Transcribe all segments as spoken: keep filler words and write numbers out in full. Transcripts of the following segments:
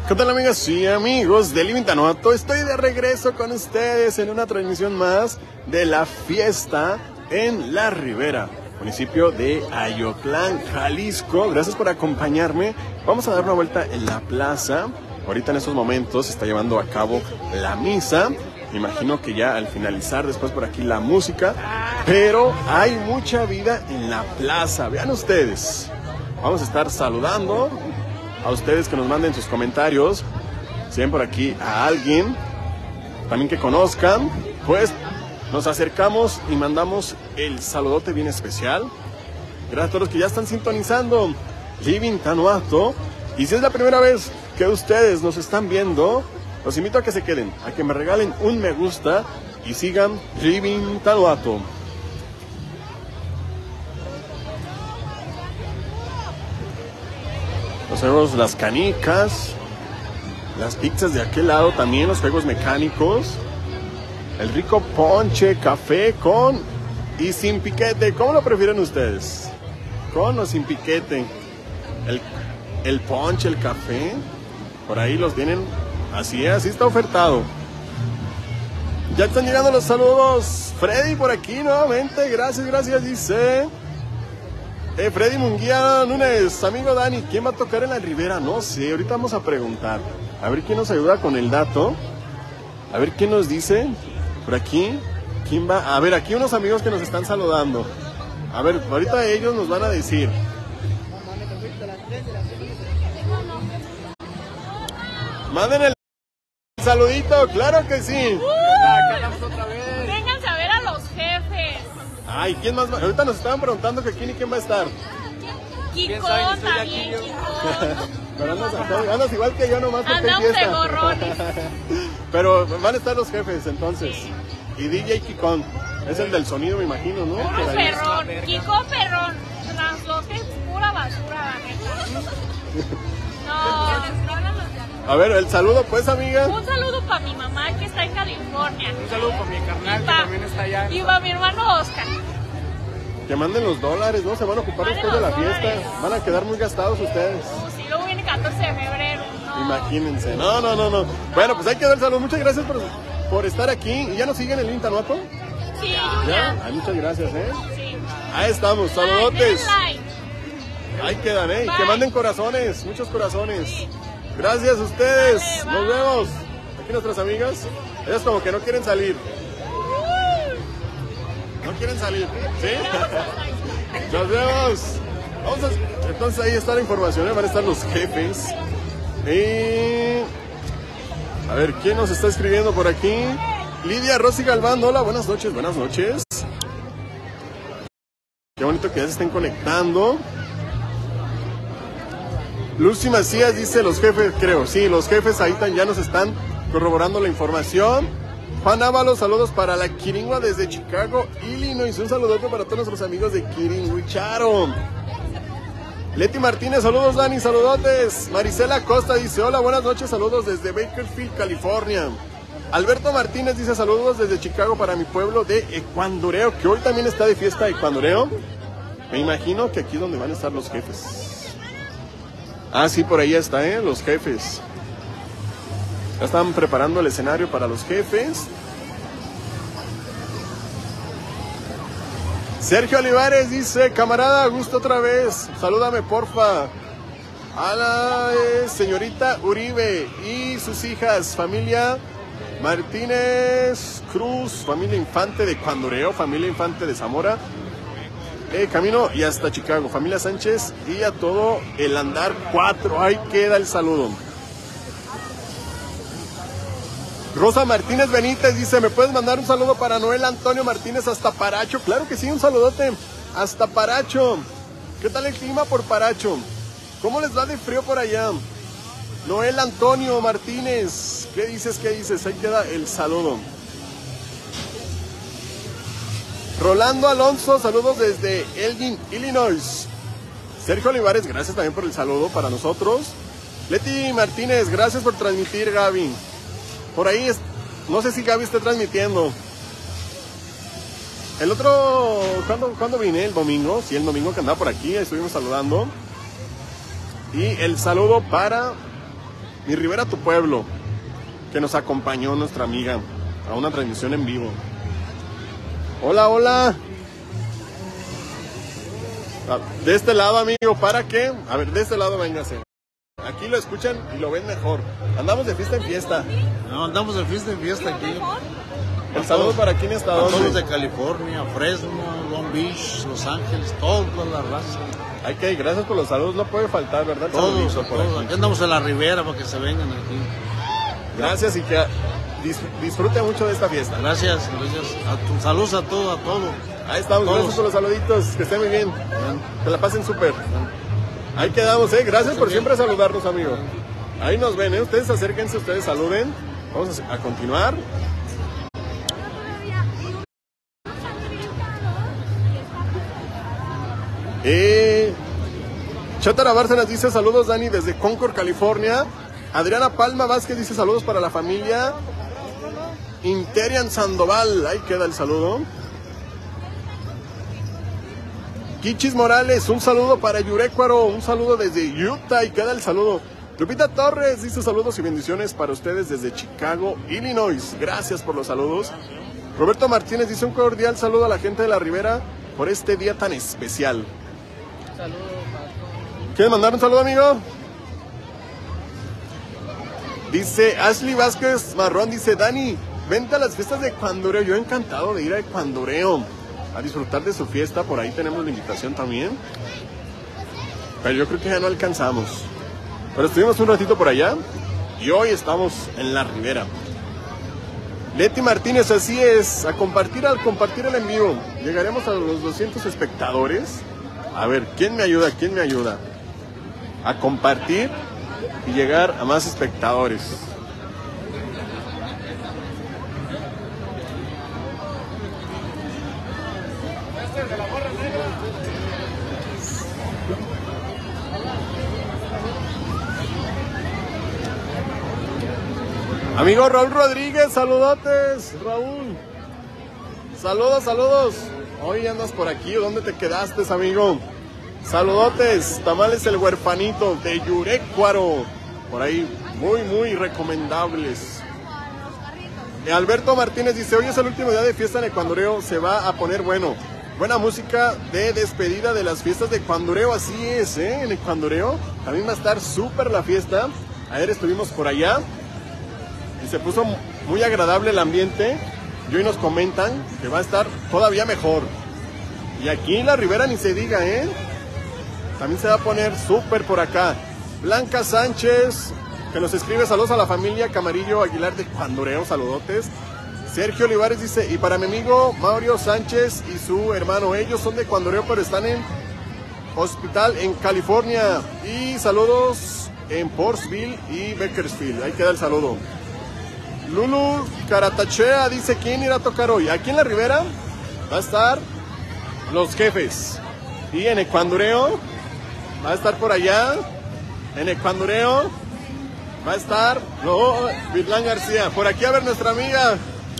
¿Qué tal, amigas y amigos de Living Tanuato? Estoy de regreso con ustedes en una transmisión más de la fiesta en La Ribera, municipio de Ayotlán, Jalisco. Gracias por acompañarme. Vamos a dar una vuelta en la plaza. Ahorita en estos momentos se está llevando a cabo la misa. Me imagino que ya al finalizar después por aquí la música. Pero hay mucha vida en la plaza. Vean ustedes. Vamos a estar saludando a ustedes que nos manden sus comentarios. Si ven por aquí a alguien también que conozcan, pues nos acercamos y mandamos el saludote bien especial. Gracias a todos los que ya están sintonizando Living Tanuato. Y si es la primera vez que ustedes nos están viendo, los invito a que se queden, a que me regalen un me gusta y sigan Living Tanuato. Los juegos, las canicas, las pizzas de aquel lado también, los juegos mecánicos, el rico ponche, café con y sin piquete. ¿Cómo lo prefieren ustedes? ¿Con o sin piquete? El, el ponche, el café, por ahí los tienen, así es, así está ofertado. Ya están llegando los saludos. Freddy por aquí nuevamente, gracias, gracias, dice... Eh, Freddy Munguía Núñez, amigo Dani, ¿quién va a tocar en La Ribera? No sé, ahorita vamos a preguntar. A ver quién nos ayuda con el dato. A ver quién nos dice. Por aquí, ¿quién va? A ver, aquí unos amigos que nos están saludando. A ver, ahorita ellos nos van a decir. Manden el saludito, claro que sí. Acá andamos otra vez. Vénganse a ver a los jefes. Ay, ¿quién más va? Ahorita nos estaban preguntando que quién y quién va a estar. Kikón también, Kikón. Pero andas, andas igual que yo nomás porque hay Andamos de fiesta. gorrones. Pero van a estar los jefes entonces. Sí. Y D J Kikón. Es el del sonido, me imagino, ¿no? Puro Por ahí. perrón. Kikón perrón. Tras lo que es pura basura, la neta. No. A ver, el saludo pues, amiga. Un saludo para mi mamá que está en California. Un saludo para mi carnal Y que pa- también está allá. Y para mi hermano Oscar. Que manden los dólares, ¿no? Se van a ocupar Manden después de la los fiesta. dólares. Van a quedar muy gastados ustedes. Uh, sí, luego viene catorce de febrero. No. Imagínense. No, no, no, no. Bueno, pues ahí quedó el saludo. Muchas gracias por, por estar aquí. ¿Y ya nos siguen en el Tanuato? Sí, ¿Ya? ya. Ay, muchas gracias, ¿eh? Sí. Ahí estamos, Like, saludotes. denle like. Ahí quedan, ¿eh? Y que Bye. manden corazones, muchos corazones. Sí. Gracias a ustedes. Dale, Nos bye. vemos. Aquí nuestras amigas. Ellas como que no quieren salir. No quieren salir, ¿sí? Nos vemos. Vamos a... Entonces ahí está la información, ¿eh? Van a estar los jefes. Y... A ver, ¿quién nos está escribiendo por aquí? Lidia Rosy Galván, hola, buenas noches, buenas noches. Qué bonito que ya se estén conectando. Lucy Macías dice los jefes, creo, sí, los jefes ahí tan- ya nos están corroborando la información. Juan Ábalos, saludos para la Quiringua desde Chicago, Illinois. Un saludote para todos nuestros amigos de Quiringuicharo. Leti Martínez, saludos Dani, saludotes. Marisela Costa dice, hola, buenas noches, saludos desde Bakersfield, California. Alberto Martínez dice, saludos desde Chicago para mi pueblo de Ecuandureo, que hoy también está de fiesta Ecuandureo. Me imagino que aquí es donde van a estar los jefes. Ah, sí, por ahí está, ¿eh? Los jefes. Ya están preparando el escenario para los jefes. Sergio Olivares dice, camarada, gusto otra vez. Salúdame, porfa. A la eh, señorita Uribe y sus hijas, familia Martínez Cruz, familia Infante de Cuandureo, familia Infante de Zamora. Eh, camino y hasta Chicago, familia Sánchez y a todo el andar cuatro. Ahí queda el saludo. Rosa Martínez Benítez dice, ¿me puedes mandar un saludo para Noel Antonio Martínez hasta Paracho? Claro que sí, un saludote hasta Paracho. ¿Qué tal el clima por Paracho? ¿Cómo les va de frío por allá? Noel Antonio Martínez, ¿qué dices, qué dices? Ahí queda el saludo. Rolando Alonso, saludos desde Elgin, Illinois. Sergio Olivares, gracias también por el saludo para nosotros. Leti Martínez, gracias por transmitir, Gaby. Por ahí, es, no sé si Gaby está transmitiendo. El otro, ¿cuándo, ¿cuándo vine? El domingo, sí, el domingo que andaba por aquí, estuvimos saludando. Y el saludo para Mi Rivera tu pueblo, que nos acompañó nuestra amiga a una transmisión en vivo. Hola, hola. De este lado, amigo, ¿para qué? A ver, de este lado véngase. Aquí lo escuchan y lo ven mejor. Andamos de fiesta en fiesta. No, andamos de fiesta en fiesta aquí. El saludo para quién está, para ¿dónde? todos de California, Fresno, Long Beach, Los Ángeles, toda la raza. Ay, que gracias por los saludos, no puede faltar, ¿verdad? Todos, por todos. Aquí. Aquí andamos en la Ribera para que se vengan aquí. Gracias y que dis disfrute mucho de esta fiesta. Gracias, gracias. A tu, saludos a todo, a todo. Ahí estamos, todos. Gracias por los saluditos, que estén muy bien. bien. Que la pasen súper. Ahí quedamos, ¿eh? Gracias por siempre saludarnos, amigo. Ahí nos ven, ¿eh? Ustedes acérquense, ustedes saluden. Vamos a, a continuar. Eh, Chatara Bárcenas dice saludos, Dani, desde Concord, California. Adriana Palma Vázquez dice saludos para la familia Interian Sandoval. Ahí queda el saludo. Kichis Morales, un saludo para Yurecuaro, un saludo desde Utah y queda el saludo. Lupita Torres dice saludos y bendiciones para ustedes desde Chicago, Illinois. Gracias por los saludos. Roberto Martínez dice un cordial saludo a la gente de la Ribera por este día tan especial. Saludos. ¿Quieres mandar un saludo, amigo? Dice Ashley Vázquez Marrón, dice Dani, vente a las fiestas de Ecuandureo. Yo encantado de ir a Ecuandureo a disfrutar de su fiesta, por ahí tenemos la invitación también. Pero yo creo que ya no alcanzamos. Pero estuvimos un ratito por allá y hoy estamos en la Ribera. Leti Martínez, así es, a compartir al compartir el en vivo. Llegaremos a los doscientos espectadores. A ver, ¿quién me ayuda? ¿Quién me ayuda? A compartir y llegar a más espectadores. Amigo Raúl Rodríguez, saludotes, Raúl. Saludos, saludos. Hoy andas por aquí, ¿dónde te quedaste, amigo? Saludotes, Tamales el Huerfanito de Yurecuaro. Por ahí, muy, muy recomendables. Alberto Martínez dice, hoy es el último día de fiesta en Ecuandureo, se va a poner bueno. Buena música de despedida de las fiestas de Ecuandureo, así es, ¿eh? En Ecuandureo también va a estar súper la fiesta. Ayer estuvimos por allá y se puso muy agradable el ambiente. Y hoy nos comentan que va a estar todavía mejor. Y aquí en la Ribera ni se diga, ¿eh? También se va a poner súper por acá. Blanca Sánchez, que nos escribe saludos a la familia Camarillo Aguilar de Ecuandureo, saludotes. Sergio Olivares dice, y para mi amigo Mauricio Sánchez y su hermano, ellos son de Ecuandureo, pero están en hospital en California. Y saludos en Portsville y Bakersfield. Ahí queda el saludo. Lulu Caratachea dice, ¿quién irá a tocar hoy? Aquí en la Ribera va a estar Los Jefes. Y en Ecuandureo va a estar por allá. En Ecuandureo va a estar no, Virlán García. Por aquí a ver nuestra amiga.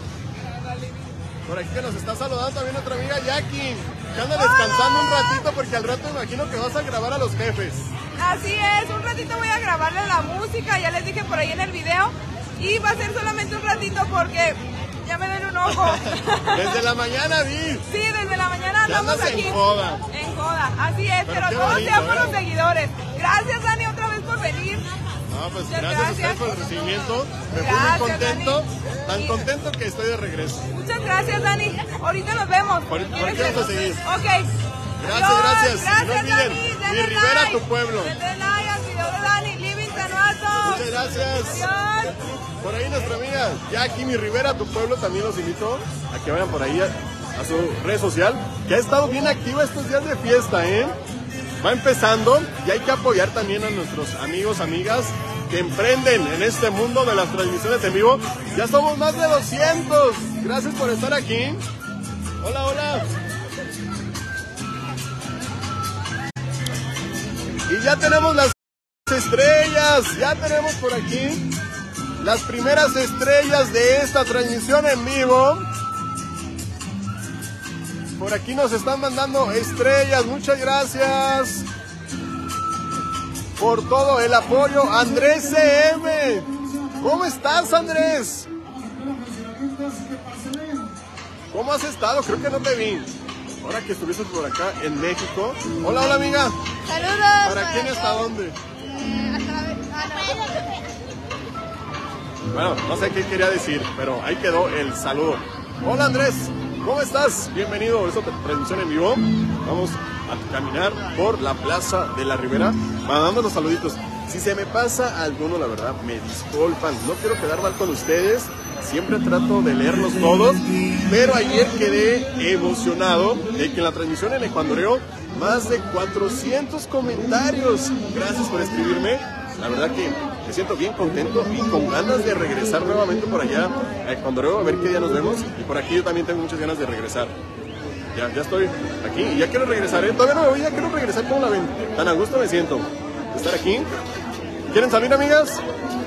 Por aquí que nos está saludando también nuestra amiga Jackie. Que anda descansando un ratito porque al rato me imagino que vas a grabar a Los Jefes. Así es, un ratito voy a grabarle la música, ya les dije por ahí en el video. Y va a ser solamente un ratito porque ya me ven un ojo. Desde la mañana vi. Sí, desde la mañana andamos andas aquí. en joda. En joda, así es, pero, pero todo bonito, sea por ¿eh? los seguidores. Gracias, Dani, otra vez por venir. No, pues Muchas gracias, a ustedes gracias. por el recibimiento. Me fui Gracias, muy contento, Dani. tan Y- contento que estoy de regreso. Muchas gracias, Dani. Ahorita nos vemos. Por- por ¿Quieres aquí vamos a que- seguir. Ok. Gracias, Adiós. gracias. Gracias, No olviden, Dani. Mi Denle Ribera, like. tu pueblo. Denle like al video de Dani. Living Tanuazo. Muchas gracias. Adiós. Por ahí nuestra amiga Jackie, Mi Rivera, tu pueblo, también los invito a que vayan por ahí a, a su red social, que ha estado bien activa estos días de fiesta, ¿eh? Va empezando y hay que apoyar también a nuestros amigos, amigas que emprenden en este mundo de las transmisiones en vivo. Ya somos más de doscientos. Gracias por estar aquí. Hola, hola. Y ya tenemos las estrellas, ya tenemos por aquí las primeras estrellas de esta transmisión en vivo. Por aquí nos están mandando estrellas, muchas gracias. por todo el apoyo. Andrés C M, ¿cómo estás, Andrés? ¿Cómo has estado? Creo que no te vi. Ahora que estuviste por acá en México. Hola, hola, amiga. Saludos. ¿Para quién y hasta dónde? Eh, hasta la... ah, no. Bueno, no sé qué quería decir, pero ahí quedó el saludo. Hola, Andrés, ¿cómo estás? Bienvenido a esta transmisión en vivo. Vamos a caminar por la Plaza de la Ribera, mandando los saluditos. Si se me pasa alguno, la verdad, me disculpan. No quiero quedar mal con ustedes. Siempre trato de leerlos todos, pero ayer quedé emocionado de que en la transmisión en Ecuandoreo más de cuatrocientos comentarios. Gracias por escribirme. La verdad que me siento bien contento y con ganas de regresar nuevamente por allá a Ecuandoreo, a ver qué día nos vemos. Y por aquí yo también tengo muchas ganas de regresar. Ya, ya estoy aquí y ya quiero regresar, ¿eh? Todavía no me voy, ya quiero regresar. ¿Cómo la ven? Tan a gusto me siento de estar aquí. ¿Quieren salir, amigas?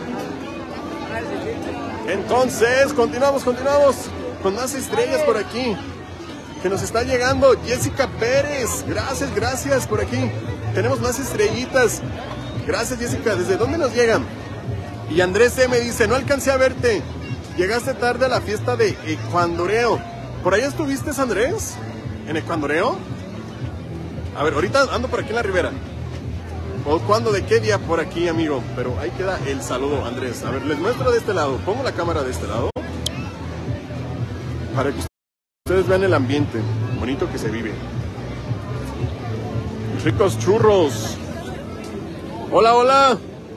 Entonces, continuamos, continuamos con más estrellas por aquí que nos está llegando. Jessica Pérez, gracias, gracias por aquí. Tenemos más estrellitas. Gracias, Jessica. ¿Desde dónde nos llegan? Y Andrés C me dice, no alcancé a verte. Llegaste tarde a la fiesta de Ecuandoreo. ¿Por allá estuviste, Andrés? ¿En Ecuandoreo? A ver, ahorita ando por aquí en la Ribera. ¿O cuándo? ¿De qué día? Por aquí, amigo. Pero ahí queda el saludo, Andrés. A ver, les muestro de este lado. Pongo la cámara de este lado para que ustedes vean el ambiente bonito que se vive. Ricos churros. Hola, hola.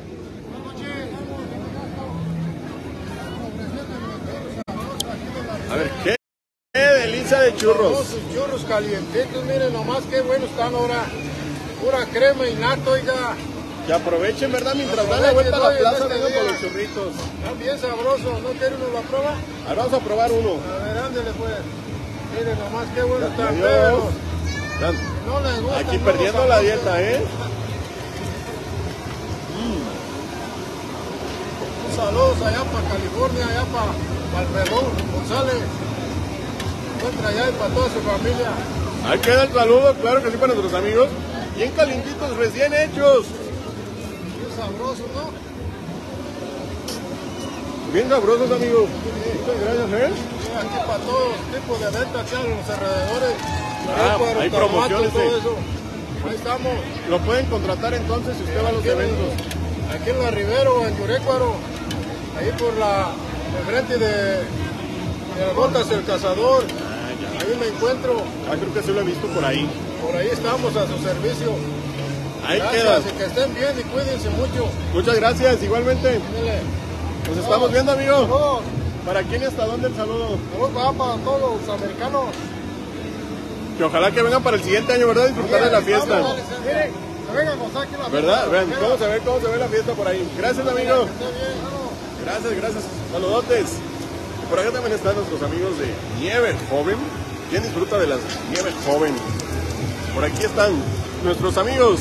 A ver, ¿qué, qué delicia de churros? Sus churros calientitos, miren nomás qué buenos están ahora. Pura crema y nato, oiga. Que aprovechen, ¿verdad? Mientras dan la vuelta a la plaza, vengan por los churritos. Están bien sabrosos, ¿no quiere uno la prueba? Ahora vamos a probar uno. A ver, ándele pues. Miren nomás qué buenos están, Adiós. pero Dan. no les gusta. Aquí perdiendo la dieta, ¿eh? Un saludos allá para California, allá para Palmedón, González. Encuentra allá y para toda su familia. Ahí queda el saludo, claro que sí, para nuestros amigos. Bien calientitos, recién hechos. Bien sabrosos, ¿no? Bien sabrosos, amigos. Muchas gracias, ¿eh? Sí, aquí para todos tipos de ventas, aquí a los alrededores. Ah, Yurécuaro, hay Tamato, promociones, todo eh. eso. Ahí estamos. Lo pueden contratar entonces si usted va a los Aquí en- eventos. Aquí en la Rivero, en Yurécuaro. Ahí por la enfrente de, de las botas del cazador. Ahí me encuentro. Ah, creo que sí lo he visto por ahí. Por ahí estamos a su servicio. Ahí Gracias, queda. y que estén bien y cuídense mucho. Muchas gracias, igualmente. Dile. Nos estamos viendo, amigo. Saludos. ¿Para quién y hasta dónde el saludo? Saludos para, para todos los americanos. Que ojalá que vengan para el siguiente año, ¿verdad? Disfrutar de la fiesta. Miren, que vengan a gozar aquí en la ¿Verdad? fiesta. Vean cómo se ve, cómo se ve la fiesta por ahí. Gracias, amigo. Que esté bien, ¿no? Gracias, gracias. Saludotes. Y por acá también están nuestros amigos de Nieve Joven. ¿Quién disfruta de las Nieve Joven? Por aquí están nuestros amigos.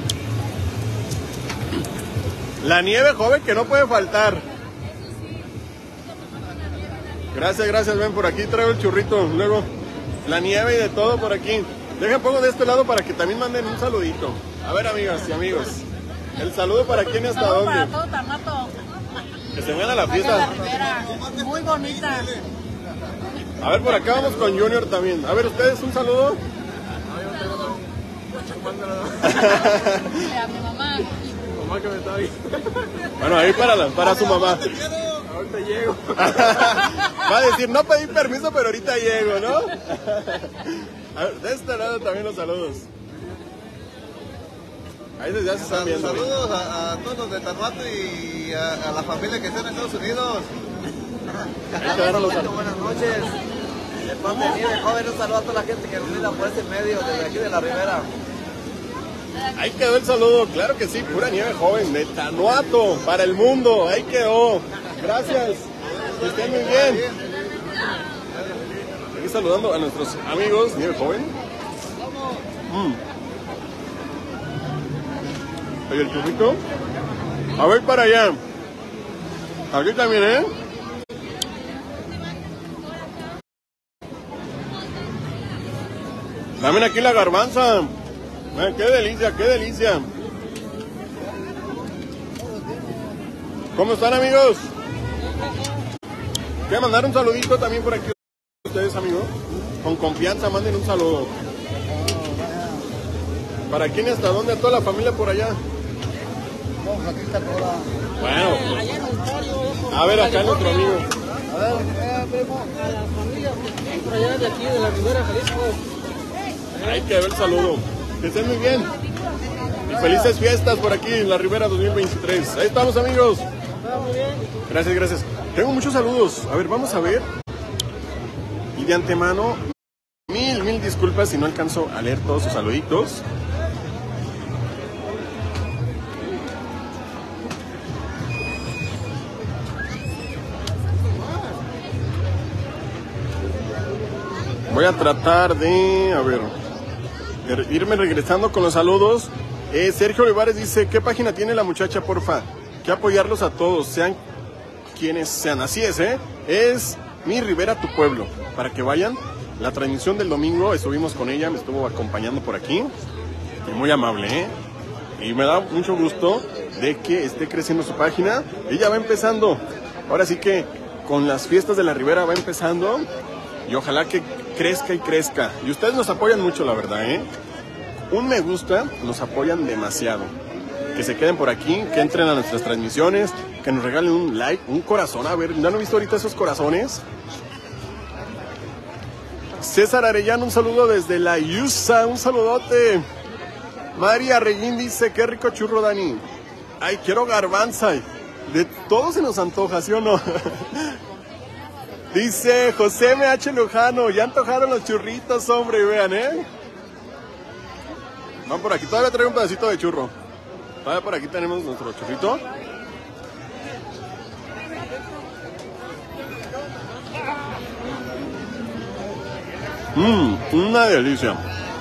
La nieve joven que no puede faltar. Gracias, gracias. Ven, por aquí traigo el churrito. Luego, la nieve y de todo por aquí. Dejen, pongo de este lado para que también manden un saludito. A ver, amigas y amigos. El saludo para quién y hasta Saludos dónde. para todo Tamato. Que se vayan a la Allá en la fiesta. Ribera. Muy bonita. A ver, por acá vamos con Junior también. A ver, ustedes un saludo. A mi mamá. Mamá que me está bien. Bueno, ahí para, la, para su mamá. Ahorita llego. Va a decir, no pedí permiso, pero ahorita llego, ¿no? A ver, de este lado también los saludos. Ahí desde ya se están viendo. Saludos a, a todos los de Tamato y a, a la familia que está en Estados Unidos. Ahí quedaron los saludos. Buenas noches. De parte de Nieve Joven, un saludo a toda la gente que nos mira por este medio desde aquí de la Ribera. Ahí quedó el saludo, claro que sí, pura nieve joven, de Tanuato, para el mundo, ahí quedó. Gracias, que estén muy bien. Aquí saludando a nuestros amigos, nieve joven. Mm. Ahí el churrito. A ver para allá. Aquí también, ¿eh? También aquí la garbanza. Vean, qué delicia, qué delicia. ¿Cómo están, amigos? Quiero mandar un saludito también por aquí a ustedes, amigos. Con confianza, manden un saludo. ¿Para quién y hasta dónde? A toda la familia por allá. No, aquí está toda. Bueno. A ver, acá nuestro amigo. A ver, eh, primo, a la familia por allá de aquí, de la Ribera, Jalisco. Hay que ver el saludo. Que estén muy bien. Y felices fiestas por aquí en la Ribera dos mil veintitrés. Ahí estamos, amigos. Gracias, gracias. Tengo muchos saludos. A ver, vamos a ver. Y de antemano, mil, mil disculpas si no alcanzo a leer todos sus saluditos. Voy a tratar de, a ver, de irme regresando con los saludos. Eh, Sergio Olivares dice, ¿qué página tiene la muchacha, porfa? Que apoyarlos a todos, sean quienes sean. Así es, ¿eh? Es Mi Ribera, tu pueblo. Para que vayan. La transmisión del domingo estuvimos con ella, me estuvo acompañando por aquí. Y muy amable, ¿eh? Y me da mucho gusto de que esté creciendo su página. Ella va empezando. Ahora sí que con las fiestas de la Ribera va empezando. Y ojalá que crezca y crezca. Y ustedes nos apoyan mucho, la verdad, ¿eh? Un me gusta, nos apoyan demasiado. Que se queden por aquí, que entren a nuestras transmisiones, que nos regalen un like, un corazón. A ver, ¿ya no he visto ahorita esos corazones? César Arellano, un saludo desde la U S A, un saludote. María Reguín dice, qué rico churro, Dani. Ay, quiero garbanza. De todo se nos antoja, ¿sí o no? Dice José M H Lujano, ya antojaron los churritos, hombre, vean, ¿eh? Van por aquí, todavía traigo un pedacito de churro. Todavía por aquí tenemos nuestro churrito. Mmm, una delicia.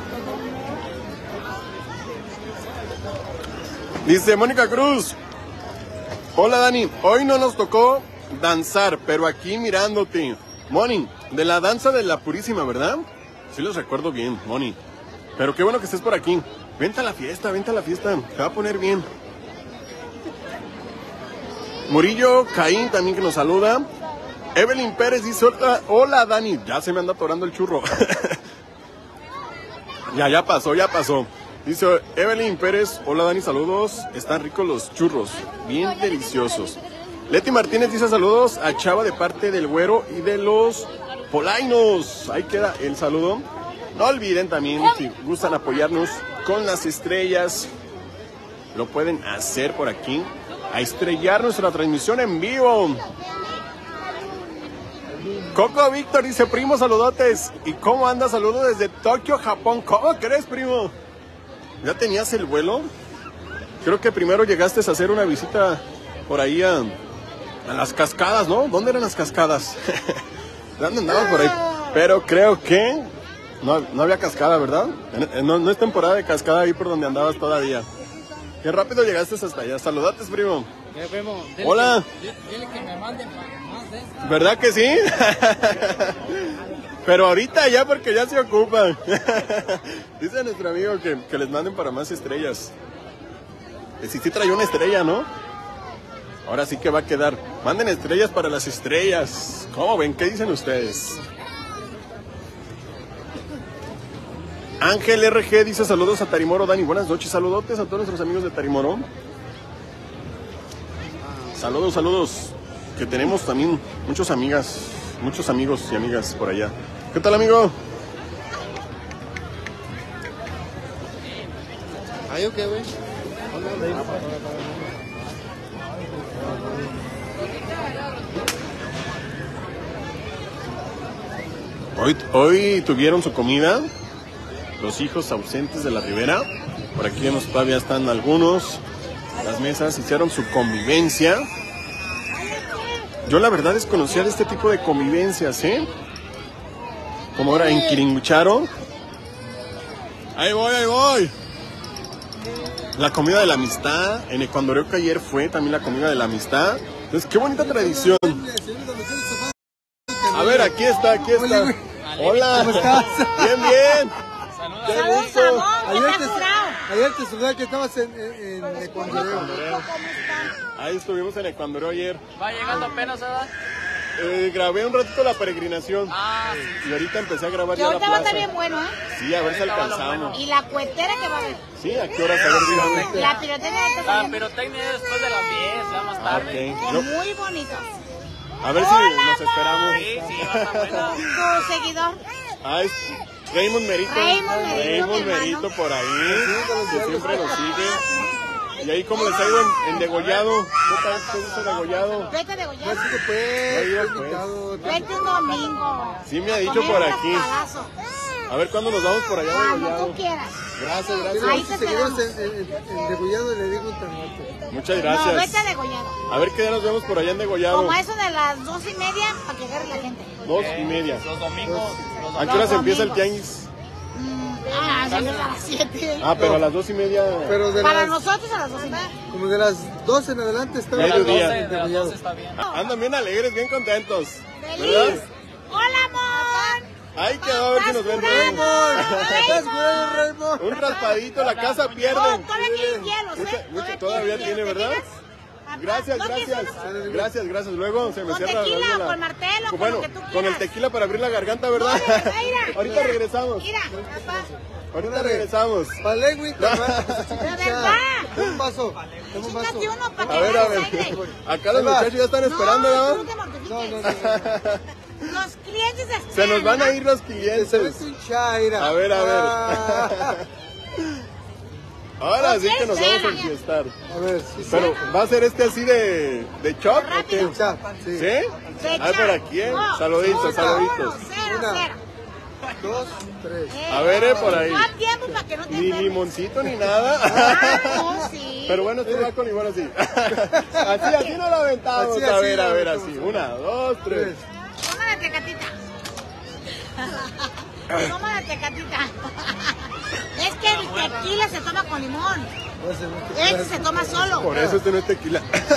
Dice Mónica Cruz, hola Dani, hoy no nos tocó danzar, pero aquí mirándote. Moni, de la danza de la Purísima, ¿verdad? Sí los recuerdo bien, Moni. Pero qué bueno que estés por aquí. Vente a la fiesta, vente a la fiesta. Se va a poner bien. Murillo Caín también que nos saluda. Evelyn Pérez dice, hola, hola Dani. Ya se me anda atorando el churro. ya, ya pasó, ya pasó. Dice Evelyn Pérez, hola Dani, saludos. Están ricos los churros, bien deliciosos. Leti Martínez dice saludos a Chava de parte del Güero y de los Polainos. Ahí queda el saludo. No olviden también, si gustan apoyarnos con las estrellas, lo pueden hacer por aquí. A estrellar nuestra transmisión en vivo. Coco Víctor dice, primo, saludotes. ¿Y cómo anda? Saludos desde Tokio, Japón. ¿Cómo crees, primo? ¿Ya tenías el vuelo? Creo que primero llegaste a hacer una visita por ahí a, a las cascadas, ¿no? ¿Dónde eran las cascadas? ¿Dónde andabas por ahí? Pero creo que no, no había cascada, ¿verdad? No, no es temporada de cascada ahí por donde andabas todavía. Qué rápido llegaste hasta allá. Saludates, primo. Eh, primo, dile hola. Que, dile que me manden más de esta. ¿Verdad que sí? Pero ahorita ya, porque ya se ocupan. Dice nuestro amigo que, que les manden para más estrellas. Que sí, sí trae una estrella, ¿no? Ahora sí que va a quedar. Manden estrellas para las estrellas. ¿Cómo ven? ¿Qué dicen ustedes? Ángel R G dice saludos a Tarimoro. Dani, buenas noches. Saludotes a todos nuestros amigos de Tarimoro. Saludos, saludos. Que tenemos también muchas amigas, muchos amigos y amigas por allá. ¿Qué tal, amigo? ¿Ay, qué, güey? Hoy, hoy tuvieron su comida los hijos ausentes de la Ribera. Por aquí vemos todavía están algunos. Las mesas hicieron su convivencia. Yo la verdad desconocía de este tipo de convivencias, ¿eh? Como ahora en Quiringuicharo. Ahí voy, ahí voy. La comida de la amistad. En Ecuandoreo ayer fue también la comida de la amistad. Entonces, qué bonita tradición. A ver, aquí está, aquí está. Hola. ¿Cómo estás? Bien, bien. Saludos, Samón, ¿qué te has curado? Ayer te saludé que estabas en, en, en Ecuador. Ahí estuvimos en Ecuador ayer. Va llegando apenas, ¿verdad? Eh, grabé un ratito la peregrinación. Ah, sí. Y ahorita empecé a grabar Que ya la ahorita va a plaza. estar bien bueno, ¿eh? Sí, a ver si alcanzamos. Y la cuetera que va a haber. Sí, ¿a qué hora a ver, dígame? La pirotecnia de esta La semana. pirotecnia es después de las diez, ya más tarde. Ok. Yo- Muy bonito. a ver si Hola, nos esperamos. Sí, sí, va a estar buena. Tu seguidor. Ah, es Raymond Merito. Raymond Merito, Raymond mi hermano. Merito por ahí. Que siempre nos sigue. Y ahí como les ha ido en, en degollado. ¿Qué tal? ¿Qué dice degollado? Vete de Goya. Así que pues, Ahí va, fue pues. invitado. Vete un domingo. Sí me ha A dicho comer por un aquí. rascadazo. A ver cuándo nos vamos por allá Cuando degollado. tú quieras. Gracias, Ahí gracias. Tenemos te seguidores esperamos. en, en, en Degollado y le digo un tanate. Muchas No, gracias. vete de Gollado. A ver qué día nos vemos por allá en degollado. Como a eso de las dos y media para que agarre la gente. Dos y media. Los domingos. Los ¿A qué hora se Los empieza el domingos. tianguis? Mm, ah, ya a las siete. Ah, pero a las dos y media. Pero de Para las, nosotros a las dos y media. como de las doce en adelante está Mediodía. doce, en de las Degollado. doce está bien. Andan bien alegres, bien contentos. ¡Feliz! ¿Verdad? ¡Hola, amor! Ahí quedó, a ver si nos ven. curado? ¿Estás bueno, Raymond? Un raspadito, la casa No, pierde. todavía tienes hielos, Mucha- ¿eh? mucha- todavía tienes tiene, hielos. ¿verdad? ¿Te digas? Papá, Gracias, ¿no quieres gracias. uno? Gracias, gracias. Luego se me Con cierra tequila luego o la- con martelo, con Bueno, lo que tú con el quieras. tequila para abrir la garganta, ¿verdad? No, mira, mira. Ahorita regresamos. Mira, papá. Ahorita regresamos. Palengüita, De verdad. un vaso. Toma un vaso. Chíngate uno para que A ver, a agarres ver. aire. Acá los muchachos ya están esperando, No, ¿no? tú no te mortifiques. No, no, no. Los clientes esperan. Se nos van a ¿verdad? ir los Se clientes. ve un chaira. A ver, a ver. Ah, Ahora sí que nos vamos a Espera. enfiestar. a ver, sí, sí. Pero, ¿va a ser este así de, de chop o qué? Rápido. Ya, sí. ¿Sí? Fecha. Ah, por aquí, ¿eh? No, Saluditos, uno, saluditos. uno, cero, Una. cero. Dos, tres. Eh, A ver, eh, por ahí. No hay tiempo para que no te Ni enfermes. limoncito ni nada. Ah, no, sí. Pero bueno, esto va con limón así. Así, así no lo aventamos. Así, A así ver, lo a ver, aventamos. así. Una, dos, tres. Tres. Toma la tecatita. Toma la tecatita. Es que el tequila se toma con limón. Este se toma solo. Por eso este no es tequila.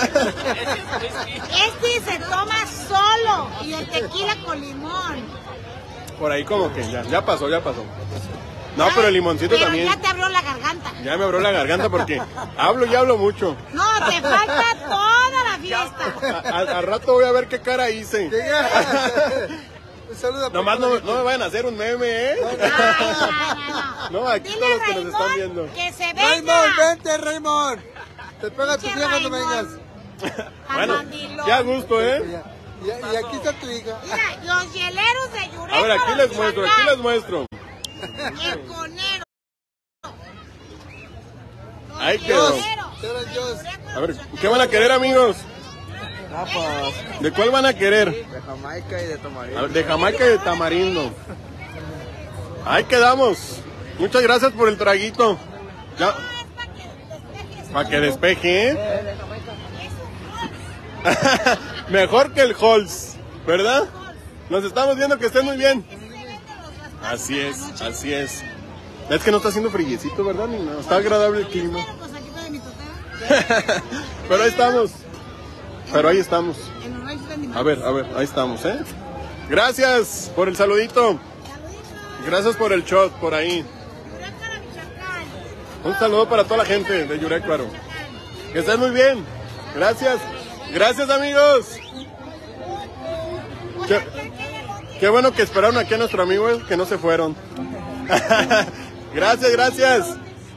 Este se toma solo. Y el tequila con limón. Por ahí como que ya, ya pasó, ya pasó. No, pero el limoncito Pero también. ya te abrió la garganta. Ya me abrió la garganta porque hablo y hablo mucho. No, te falta toda la fiesta. A- Al, al rato voy a ver qué cara hice. Llega. Un saludo a Nomás no, no me vayan a hacer un meme, ¿eh? Ay, no, no. No, aquí Dile todos a los que nos están Raymond viendo. que se venga. Raymond, vente, Raymond. Te pega tu Pinche vieja cuando Raymond. vengas. Bueno, Mandilón. qué a gusto, ¿eh? Y, y aquí está tu hija. Mira, los hieleros de Yureco. A ver, aquí les muestro, aquí les muestro. El conero. Los Ahí quedó. hieleros. Ahora Dios. A ver, ¿qué van a querer, amigos? ¿De cuál van a querer? De Jamaica y de Tamarindo. A ver, de Jamaica y de tamarindo. Ahí quedamos. Muchas gracias por el traguito. Ya, para que despeje, ¿eh? Mejor que el Halls, ¿verdad? Nos estamos viendo, que estén muy bien. Así es, así es. Es que no está haciendo frillecito, ¿verdad? Ni nada. Está agradable el clima. Pues aquí estoy de mi totera. Pero ahí estamos. Pero ahí estamos. En los rayos de mi A ver, a ver, ahí estamos, ¿eh? Gracias por el saludito. Gracias por el shot por ahí. Un saludo para toda la gente de Yurecuaro. Que estén muy bien. Gracias. Gracias, amigos. Qué, qué bueno que esperaron aquí a nuestro amigo, eh, que no se fueron. Gracias, gracias.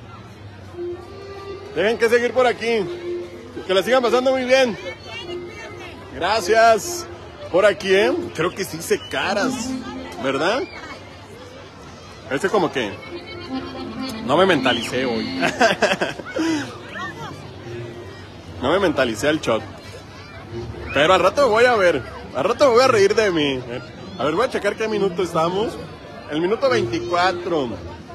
Dejen que seguir por aquí. Que la sigan pasando muy bien. Gracias. Por aquí, ¿eh? Creo que sí hice caras, ¿verdad? Este como que no me mentalicé hoy. No me mentalicé al shot. Pero al rato me voy a ver. Al rato me voy a reír de mí. A ver, voy a checar qué minuto estamos. El minuto veinticuatro.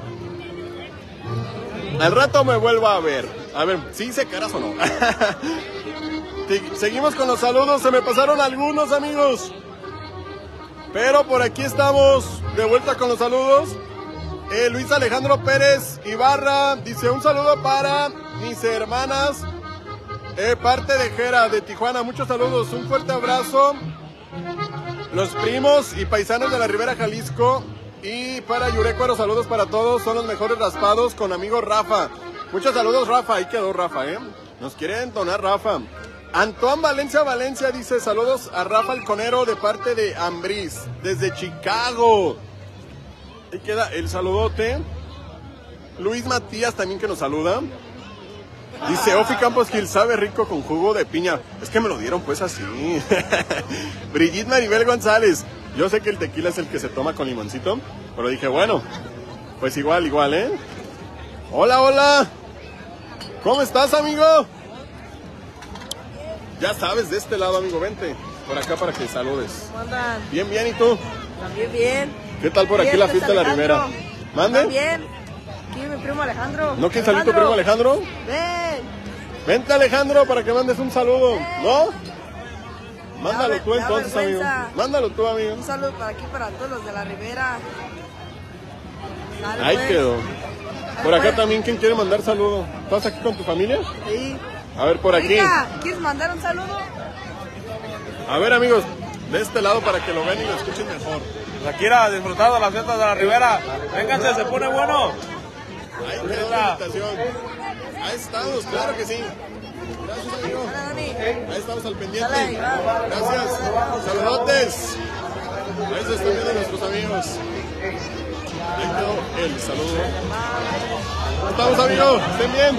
Al rato me vuelvo a ver. A ver, ¿sí hice caras o no? Seguimos con los saludos. Se me pasaron algunos, amigos. Pero por aquí estamos de vuelta con los saludos. Eh, Luis Alejandro Pérez Ibarra dice: un saludo para mis hermanas, eh, parte de Jera, de Tijuana. Muchos saludos, un fuerte abrazo. Los primos y paisanos de la Ribera Jalisco Y para Yurecuaro, saludos para todos. Son los mejores raspados con amigo Rafa. Muchos saludos, Rafa. Ahí quedó Rafa, ¿eh? Nos quiere entonar Rafa. Antoine Valencia Valencia dice saludos a Rafa el Conero de parte de Ambris, desde Chicago. Ahí queda el saludote. Luis Matías también que nos saluda. Dice Ofi Campos Gil, sabe rico con jugo de piña. Es que me lo dieron pues así. Brigitte Maribel González. Yo sé que el tequila es el que se toma con limoncito, pero dije, bueno, pues igual, igual, ¿eh? Hola, hola. ¿Cómo estás, amigo? Ya sabes, de este lado, amigo, vente. Por acá para que saludes. ¿Cómo andan? Bien, bien, ¿y tú? También bien. ¿Qué tal por aquí Bien, la fiesta de la Alejandro. Ribera? ¿Mande? También. Aquí mi primo Alejandro. ¿No quieres salir tu primo Alejandro? Ven. Vente, Alejandro, para que mandes un saludo. ¿No? Mándalo Da tú ver- da entonces, amigo. vergüenza. Mándalo tú, amigo. Un saludo para aquí, para todos los de la Ribera. Dale, Ahí pues. quedó. Dale, Por acá pues. también, ¿quién quiere mandar saludo? ¿Estás aquí con tu familia? Sí. A ver, por aquí. Hija, ¿quieres mandar un saludo? A ver, amigos, de este lado para que lo vean y lo escuchen mejor. Aquí a disfrutar de las fiestas de la Ribera. Vénganse, se pone bueno. Ahí quedó la invitación. Ahí estamos, claro que sí. Gracias, amigo. Dale, Dani. Ahí estamos al pendiente. Dale, va. Gracias. Saludotes. Ahí se están viendo nuestros amigos. Ahí quedó el saludo. ¿Cómo estamos, amigos? ¿Estén bien?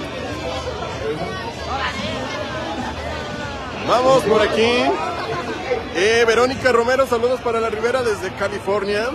Vamos por aquí. Eh, Verónica Romero, saludos para la Ribera desde California.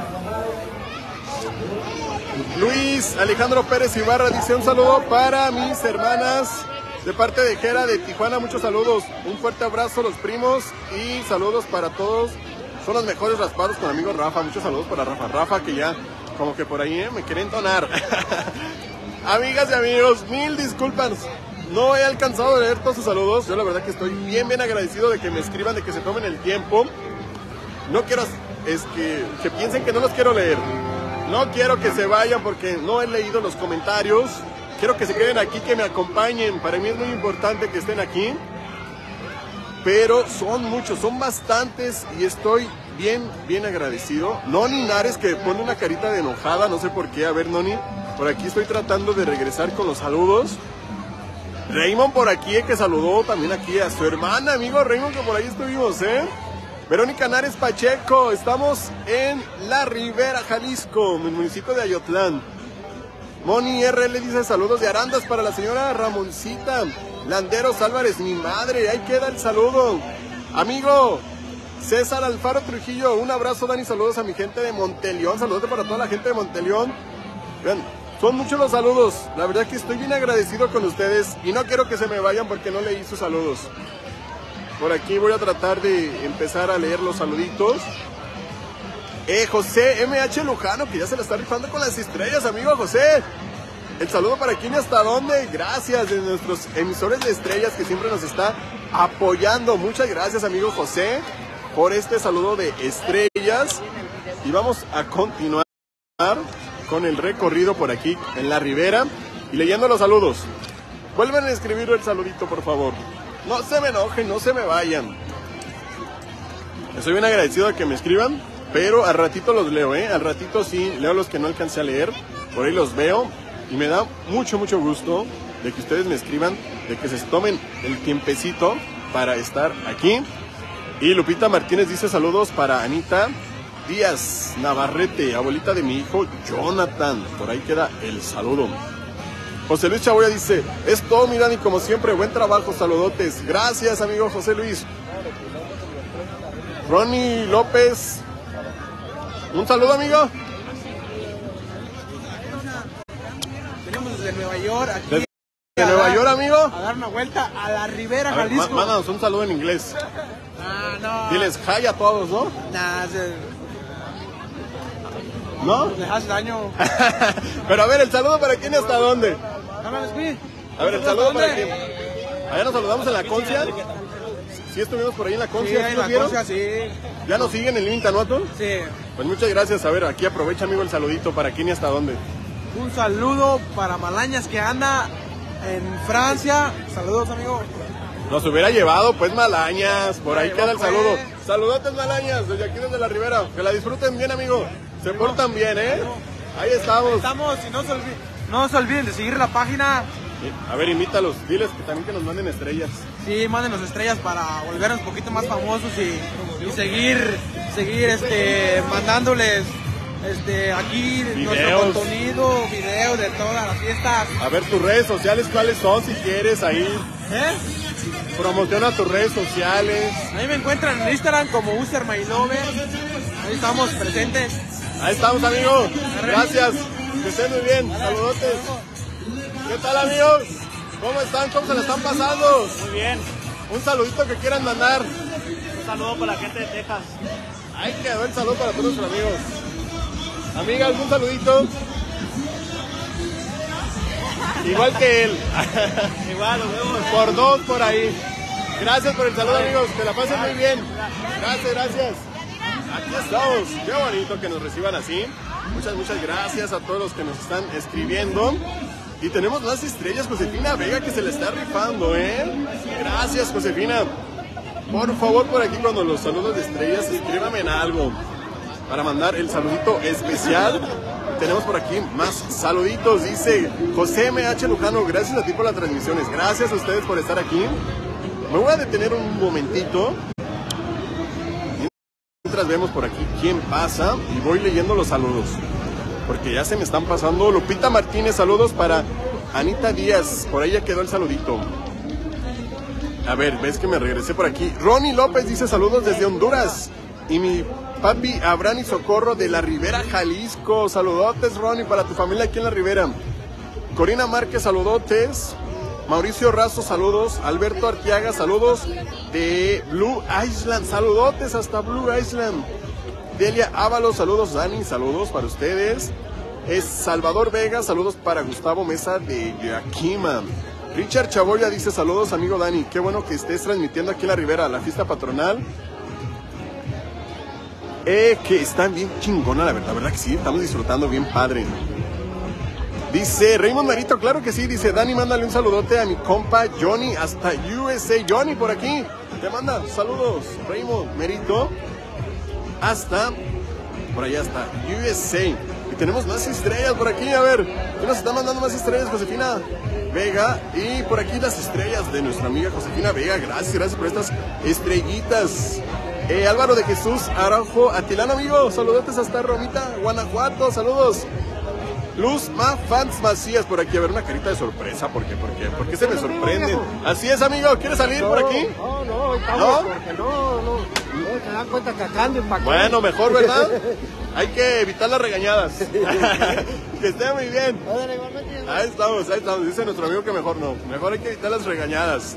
Luis Alejandro Pérez Ibarra dice un saludo para mis hermanas de parte de Jera de Tijuana. Muchos saludos, un fuerte abrazo a los primos y saludos para todos. Son los mejores raspados con amigo Rafa. Muchos saludos para Rafa. Rafa que ya como que por ahí eh, me quiere entonar. Amigas y amigos, mil disculpas. No he alcanzado a leer todos sus saludos. Yo la verdad que estoy bien, bien agradecido de que me escriban, de que se tomen el tiempo. No quiero es que, que piensen que no los quiero leer. No quiero que se vayan porque no he leído los comentarios. Quiero que se queden aquí, que me acompañen. Para mí es muy importante que estén aquí. Pero son muchos, son bastantes y estoy bien, bien agradecido. Noni Nares que pone una carita de enojada, no sé por qué. A ver, Noni, por aquí estoy tratando de regresar con los saludos. Raymond por aquí, eh, que saludó también aquí a su hermana, amigo Raymond, que por ahí estuvimos, ¿eh? Verónica Nares Pacheco, estamos en La Ribera, Jalisco, en el municipio de Ayotlán. Moni R L dice saludos de Arandas para la señora Ramoncita. Landeros Álvarez, mi madre, ahí queda el saludo. Amigo César Alfaro Trujillo, un abrazo, Dani, saludos a mi gente de Monteleón, saludos para toda la gente de Monteleón. Vean, son muchos los saludos, la verdad que estoy bien agradecido con ustedes y no quiero que se me vayan porque no leí sus saludos. Por aquí voy a tratar de empezar a leer los saluditos. Eh, José M H Lujano, que ya se la está rifando con las estrellas, amigo José. El saludo para quién y hasta dónde. Gracias de nuestros emisores de estrellas que siempre nos está apoyando. Muchas gracias, amigo José, por este saludo de estrellas. Y vamos a continuar con el recorrido por aquí en La Ribera y leyendo los saludos. Vuelven a escribir el saludito, por favor. No se me enojen, no se me vayan. Estoy bien agradecido de que me escriban, pero al ratito los leo, ¿eh? Al ratito sí, leo los que no alcancé a leer, por ahí los veo y me da mucho, mucho gusto de que ustedes me escriban, de que se tomen el tiempecito para estar aquí. Y Lupita Martínez dice saludos para Anita Díaz Navarrete, abuelita de mi hijo Jonathan. Por ahí queda el saludo. José Luis Chaboya dice, es todo, mi Dani, como siempre, buen trabajo, saludotes. Gracias, amigo José Luis. Ronnie López, un saludo, amigo. Venimos desde Nueva York, aquí Desde de Nueva York, amigo. a dar una vuelta a La Ribera, A ver, Jalisco. má- mándanos un saludo en inglés. Ah, no. Diles hi a todos, ¿no? Nah, se, ¿No? les hace daño. Pero a ver, el saludo para quién y hasta dónde. Háblales, güey. A ver, el saludo para ¿Dónde? quién. Allá nos saludamos en la Concia. Sí, estuvimos por ahí en la Sí, Concia. ¿Sí en nos la vieron? cosa, sí. ¿Ya nos siguen en el Intanoto? Sí. Pues muchas gracias. A ver, aquí aprovecha, amigo, el saludito. ¿Para quién y hasta dónde? Un saludo para Malañas que anda en Francia. Saludos, amigo. Nos hubiera llevado, pues, Malañas. Por ahí Ahí queda va, el pues. saludo. Saludotes, Malañas, desde aquí, desde La Ribera. Que la disfruten bien, amigo. Se portan bien, ¿eh? Ahí estamos. Estamos, y no se olviden, no se olviden de seguir la página. A ver, invítalos, diles que también que nos manden estrellas. Sí, mándenos estrellas para volvernos un poquito más famosos y, y seguir, seguir este, mandándoles este, aquí videos. Nuestro contenido, videos de todas las fiestas. A ver, tus redes sociales, ¿cuáles son? Si quieres, ahí. ¿Eh? Promociona tus redes sociales. Ahí me encuentran en Instagram como User My Lover. Ahí estamos presentes. Ahí estamos, amigos. Gracias. Que estén muy bien. Saludotes. ¿Qué tal, amigos? ¿Cómo están? ¿Cómo se la están pasando? Muy bien. Un saludito que quieran mandar. Un saludo para la gente de Texas. Ahí quedó el saludo para todos nuestros amigos. Amiga, ¿algún saludito? Igual que él. Igual, nos vemos. Por dos por ahí. Gracias por el saludo, amigos. Que la pasen muy bien. Gracias, gracias. Aquí estamos. Qué bonito que nos reciban así. Muchas, muchas gracias a todos los que nos están escribiendo. Y tenemos más estrellas, Josefina Vega, que se le está rifando, ¿eh? Gracias, Josefina. Por favor, por aquí, cuando los saludos de estrellas, escríbame en algo para mandar el saludito especial. Tenemos por aquí más saluditos. Dice José M H Lujano, gracias a ti por las transmisiones. Gracias a ustedes por estar aquí. Me voy a detener un momentito mientras vemos por aquí quién pasa y voy leyendo los saludos, porque ya se me están pasando. Lupita Martínez, saludos para Anita Díaz. Por ahí ya quedó el saludito. A ver, ves que me regresé por aquí. Ronnie López dice saludos desde Honduras. Y mi papi Abraham y Socorro de la Ribera, Jalisco. Saludotes, Ronnie, para tu familia aquí en la Ribera. Corina Márquez, saludotes. Mauricio Razo, saludos. Alberto Arteaga, saludos de Blue Island. Saludotes hasta Blue Island. Delia Ábalos, saludos. Dani, saludos para ustedes. Es Salvador Vega, saludos para Gustavo Mesa de Yakima. Richard Chaboya dice saludos, amigo Dani. Qué bueno que estés transmitiendo aquí en la Ribera la fiesta patronal. Eh, que están bien chingona, la verdad, la verdad que sí, estamos disfrutando bien padre. Dice Raymond Marito, claro que sí, dice Dani, mándale un saludote a mi compa Johnny hasta U S A. Johnny por aquí, te manda saludos, Raymond Merito, hasta, por allá hasta U S A. Y tenemos más estrellas por aquí, a ver, ¿qué nos está mandando más estrellas, Josefina Vega? Y por aquí las estrellas de nuestra amiga Josefina Vega, gracias, gracias por estas estrellitas. Eh, Álvaro de Jesús Araujo Atilano, amigo, saludotes hasta Romita, Guanajuato, saludos. Luz Ma Fans Macías por aquí, a ver, una carita de sorpresa, ¿por qué? ¿Por qué? ¿Por qué se me sorprenden? Así es, amigo, ¿quieres salir no, por aquí? No, no, estamos ¿No? porque no, no, no, se dan cuenta que acá ando empacando. Bueno, mejor, ¿verdad? Hay que evitar las regañadas. Que esté muy bien. Ahí estamos, ahí estamos, dice nuestro amigo que mejor no, mejor hay que evitar las regañadas.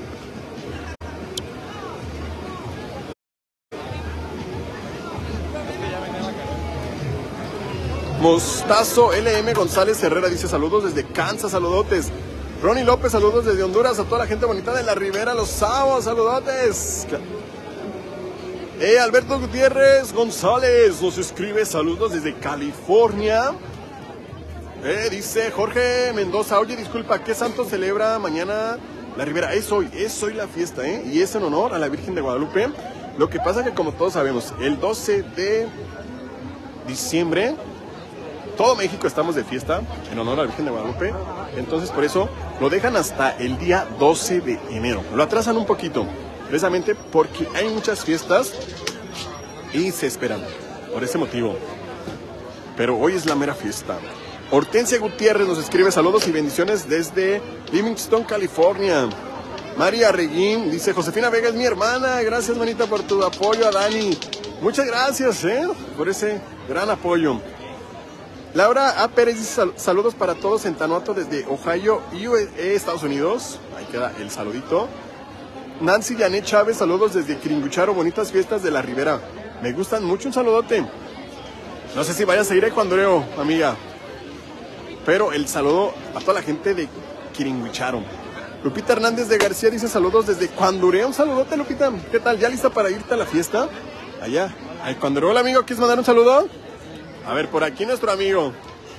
Mostazo L M González Herrera dice saludos desde Kansas, saludotes. Ronnie López, saludos desde Honduras a toda la gente bonita de la Ribera, Los Sábados, saludotes. Eh, Alberto Gutiérrez González nos escribe saludos desde California. Eh, dice Jorge Mendoza, oye, disculpa, ¿qué santo celebra mañana la Ribera? Es hoy, es hoy la fiesta, ¿eh? Y es en honor a la Virgen de Guadalupe. Lo que pasa que, como todos sabemos, el doce de diciembre... todo México estamos de fiesta en honor a la Virgen de Guadalupe, entonces por eso lo dejan hasta el día doce de enero. Lo atrasan un poquito, precisamente porque hay muchas fiestas y se esperan, por ese motivo. Pero hoy es la mera fiesta. Hortensia Gutiérrez nos escribe saludos y bendiciones desde Livingston, California. María Reguín dice, Josefina Vega es mi hermana, gracias, manita, por tu apoyo a Dani. Muchas gracias, ¿eh? por ese gran apoyo. Laura A. Pérez dice sal saludos para todos en Tanuato desde Ohio, U S A, Estados Unidos. Ahí queda el saludito. Nancy Janet Chávez, saludos desde Quiringuicharo, bonitas fiestas de la Ribera. Me gustan mucho, un saludote. No sé si vayas a ir a Ecuandoreo, amiga. Pero el saludo a toda la gente de Quiringuicharo. Lupita Hernández de García dice saludos desde Ecuandoreo. Un saludote, Lupita. ¿Qué tal? ¿Ya lista para irte a la fiesta? Allá, a Ecuandoreo. Hola, amigo, ¿quieres mandar un saludo? A ver, por aquí nuestro amigo.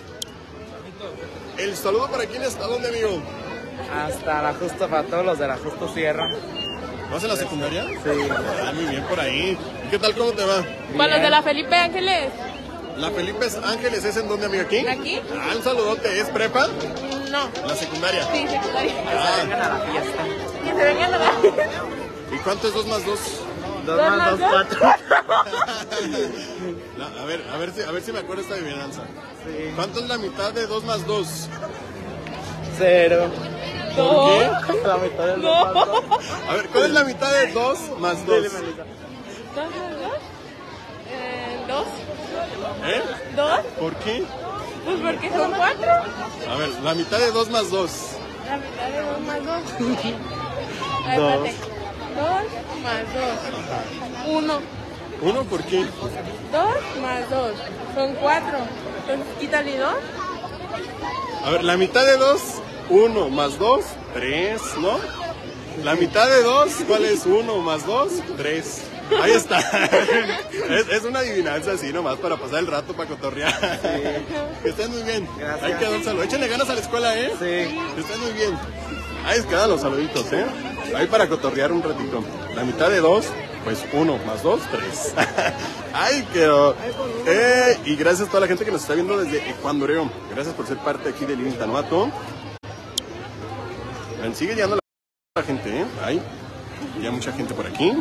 El saludo para quién está, ¿dónde, amigo? Hasta la Justo, para todos los de la Justo Sierra. ¿Vas en la secundaria? Sí. Ah, muy bien por ahí. ¿Y qué tal, cómo te va? Para los de la Felipe Ángeles. ¿La Felipe Ángeles es en dónde, amiga? ¿Aquí? ¿Aquí? Ah, un saludote. ¿Es prepa? No. ¿La secundaria? Sí, secundaria. Ah. Que se vengan a la fiesta. Que se vengan a la fiesta. ¿Y cuánto es dos más dos? Dos más dos, cuatro. La- a ver, a ver si, a ver si me acuerdo esta adivinanza. Sí. ¿Cuánto es la mitad de dos más dos? Cero. ¿Por qué? La mitad del No. dos más dos. A ver, ¿cuál es la mitad de dos más dos? ¿Dos más dos? Eh, ¿Dos? ¿Eh? ¿Dos? ¿Por qué? Pues porque son cuatro. A ver, la mitad de dos más dos. La mitad de dos más dos. A ver, Dos. espérate. Dos más dos. Uno. ¿Uno por qué? Dos más dos. Son cuatro. Entonces quítale dos. A ver, la mitad de dos, uno más dos, tres, ¿no? La mitad de dos, ¿cuál es? Uno más dos, tres. Ahí está. Es, es una adivinanza así nomás para pasar el rato, para cotorrear. Sí. Que estén muy bien. Gracias. Ahí quedó un saludo. Échenle ganas a la escuela, ¿eh? Sí. Que estén muy bien. Ahí quedan los saluditos, ¿eh? Ahí para cotorrear un ratito. La mitad de dos, pues uno más dos, tres. Ahí quedó. Eh, y gracias a toda la gente que nos está viendo desde Ecuador. Gracias por ser parte aquí de Living Tanuato. Ven, sigue llegando la gente, ¿eh? Hay ya mucha gente por aquí.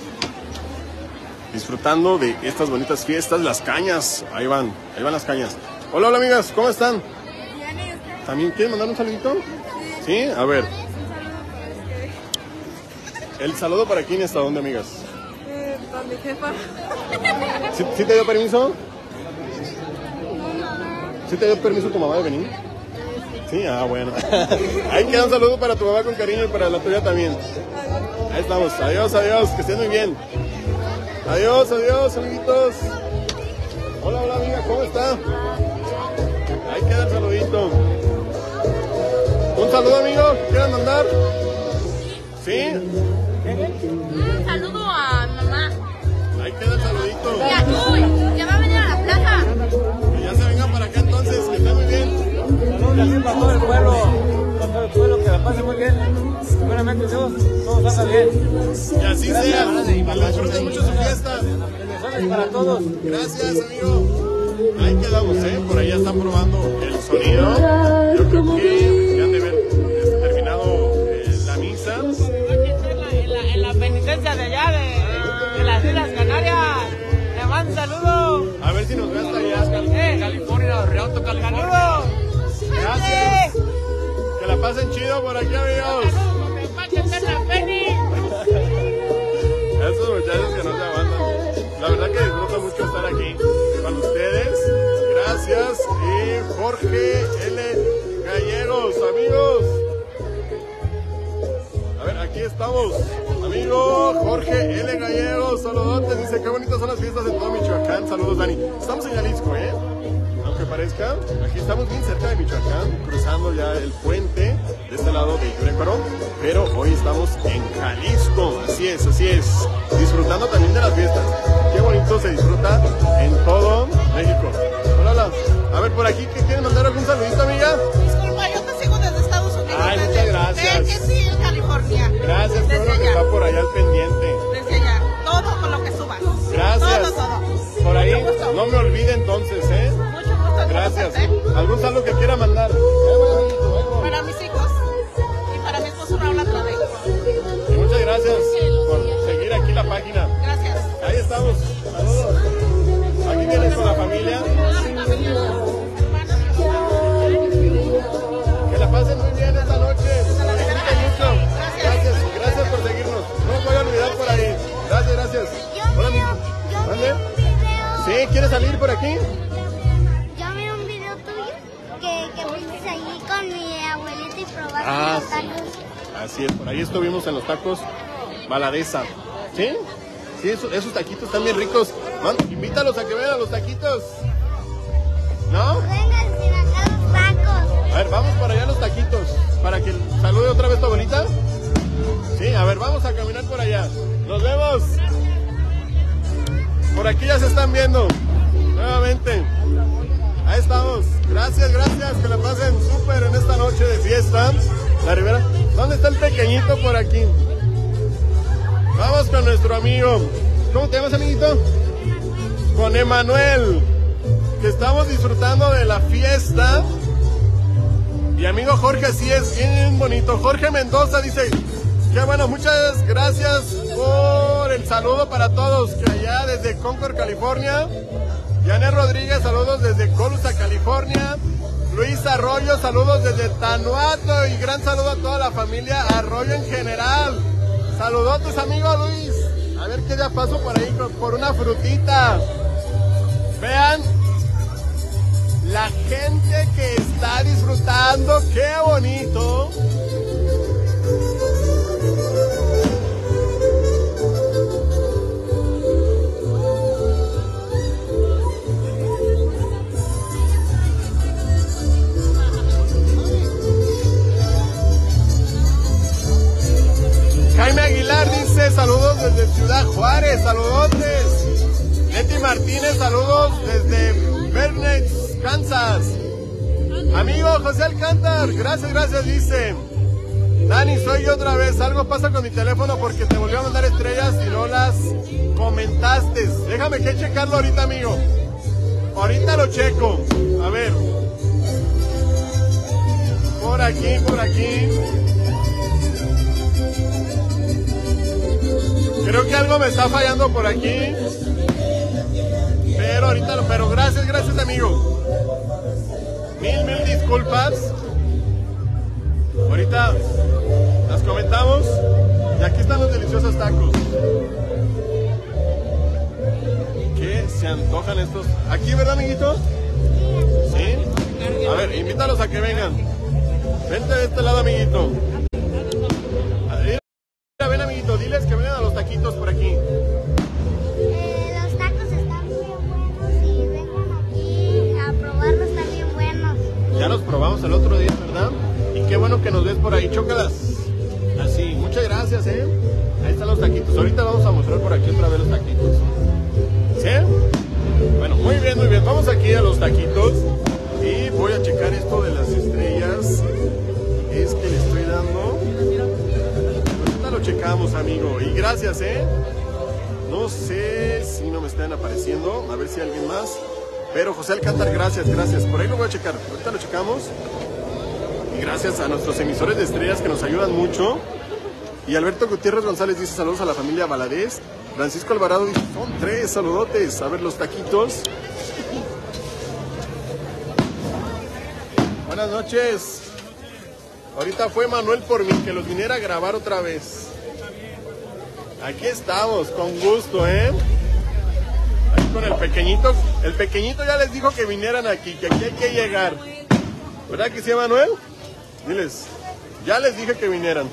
Disfrutando de estas bonitas fiestas, las cañas. Ahí van, ahí van las cañas. Hola, hola amigas, ¿cómo están? ¿También quieren mandar un saludito? Sí, a ver. ¿El saludo para quién y hasta dónde, amigas? Eh, para mi jefa. ¿Sí, sí te dio permiso? ¿Sí te dio permiso tu mamá de venir? Sí, ah, bueno. Ahí queda un saludo para tu mamá con cariño y para la tuya también. Ahí estamos. Adiós, adiós. Que estén muy bien. Adiós, adiós, amiguitos. Hola, hola, amiga. ¿Cómo está? Ahí queda el saludito. Un saludo, amigo. ¿Quieren mandar? ¿Sí? Un saludo a mamá. Ahí queda el saludito. Ya, uy, ya va a venir a la plaza. Que ya se vengan para acá entonces. Que estén muy bien. Saludos aquí para todo el pueblo, para todo el pueblo, que la pase muy bien. Primeramente Dios, todo salga bien. Y así sea. Que disfruten mucho su fiesta. Bendiciones para todos. Gracias, amigo. Ahí quedamos, ¿eh? Por ahí ya están probando el sonido. Yo creo que ya han de ver este, terminado eh, la misa. En la, en, la, en la penitencia de allá, de, de las Islas Canarias. Le mando un saludo. A ver si nos ve hasta allá. Eh, California, Rialto, California. ¡Saludos! Gracias. Que la pasen chido por aquí, amigos. Esos muchachos que no se aguantan. La verdad que disfruto mucho estar aquí con ustedes. Gracias. Y Jorge L. Gallegos, amigos. A ver, aquí estamos. Amigo Jorge L. Gallegos, saludotes. Dice, qué bonitas son las fiestas en todo Michoacán. Saludos, Dani. Estamos en Jalisco, ¿eh? Aunque parezca, aquí estamos bien cerca de Michoacán, cruzando ya el puente de este lado de Yurecuaro, pero hoy estamos en Jalisco, así es, así es, disfrutando también de las fiestas. Qué bonito se disfruta en todo México. Hola, hola. A ver, por aquí, ¿qué quieren mandar algún saludito, amiga? Disculpa, yo te sigo desde Estados Unidos. Ay, desde, muchas gracias. Desde sí, en California. Gracias, qué Desde bueno que allá. está por allá al pendiente. Desde allá. Todo con lo que subas. Gracias. Todo, todo. Por ahí, Mucho gusto. no me olvide entonces, ¿eh? Mucho gusto. en Gracias. conocerte. ¿Algún saludo que quiera mandar? Para mis hijos y para mi esposo Raúl Andrade. Y muchas gracias por seguir aquí la página. Gracias. Ahí estamos. Saludos. Aquí vienes con la familia. Que la pasen muy bien esta noche. Disfruten mucho. Gracias. Gracias por seguirnos. No me voy a olvidar por ahí. Gracias, gracias. Hola, mi- ¿Mande? ¿Sí? ¿Quieres salir por aquí? Yo vi un video tuyo que, que fuiste allí con mi abuelita y probaste Ah, los sí. tacos. Así es, por ahí estuvimos en los tacos Baladesa. ¿Sí? Sí, esos, esos taquitos están bien ricos. Man, invítalos a que vean a los taquitos. ¿No? Vengan, sin acá los tacos. A ver, vamos para allá a los taquitos. Para que salude otra vez tu abuelita. Sí, a ver, vamos a caminar por allá. Nos vemos. Por aquí ya se están viendo. Nuevamente. Ahí estamos. Gracias, gracias. Que la pasen súper en esta noche de fiesta. La Ribera. ¿Dónde está el pequeñito por aquí? Vamos con nuestro amigo. ¿Cómo te llamas, amiguito? Con Emanuel. que estamos disfrutando de la fiesta. Mi amigo Jorge, así es, bien bonito. Jorge Mendoza dice, qué bueno, muchas gracias por el saludo para todos, que allá desde Concord, California. Janet Rodríguez, saludos desde Colusa, California. Luis Arroyo, saludos desde Tanuato y gran saludo a toda la familia Arroyo en general. Saludotes, amigo Luis. A ver qué ya paso por ahí por una frutita. Vean la gente que está disfrutando, qué bonito. Jaime Aguilar dice saludos desde Ciudad Juárez, saludotes. Leti Martínez, saludos desde Vernix, Kansas. Amigo José Alcántar, gracias, gracias, dice. Dani, soy yo otra vez. Algo pasa con mi teléfono porque te volvió a mandar estrellas y no las comentaste. Déjame que checarlo ahorita, amigo. Ahorita lo checo. A ver. Por aquí, por aquí. Creo que algo me está fallando por aquí. Pero ahorita, pero gracias, gracias, amigo. Mil, mil disculpas. Ahorita las comentamos. Y aquí están los deliciosos tacos. ¿Qué se antojan estos? ¿Aquí, verdad, amiguito? ¿Sí? A ver, invítalos a que vengan. Vente de este lado, amiguito. Ven, amiguito, diles que vengan a los taquitos por aquí. Eh, los tacos están bien buenos y vengan aquí a probarlos, están bien buenos. Ya los probamos el otro día, ¿verdad? Y qué bueno que nos ves por ahí, chócalas. Así, muchas gracias, ¿eh? Ahí están los taquitos. Ahorita vamos a mostrar por aquí otra vez los taquitos. ¿Sí? Bueno, muy bien, muy bien. Vamos aquí a los taquitos y voy a checar esto de las estrellas. Es que le estoy dando... Lo checamos, amigo, y gracias, eh no sé si no me están apareciendo, a ver si alguien más, pero José Alcántar, gracias, gracias, por ahí lo voy a checar, ahorita lo checamos, y gracias a nuestros emisores de estrellas que nos ayudan mucho. Y Alberto Gutiérrez González dice saludos a la familia Valadez. Francisco Alvarado dice son tres, saludotes. A ver los taquitos. Buenas noches. Ahorita fue Manuel por mí, que los viniera a grabar otra vez. Aquí estamos, con gusto, ¿eh? Ahí con el pequeñito. El pequeñito ya les dijo que vinieran aquí, que aquí hay que llegar. ¿Verdad que sí, Manuel? Diles, ya les dije que vinieran.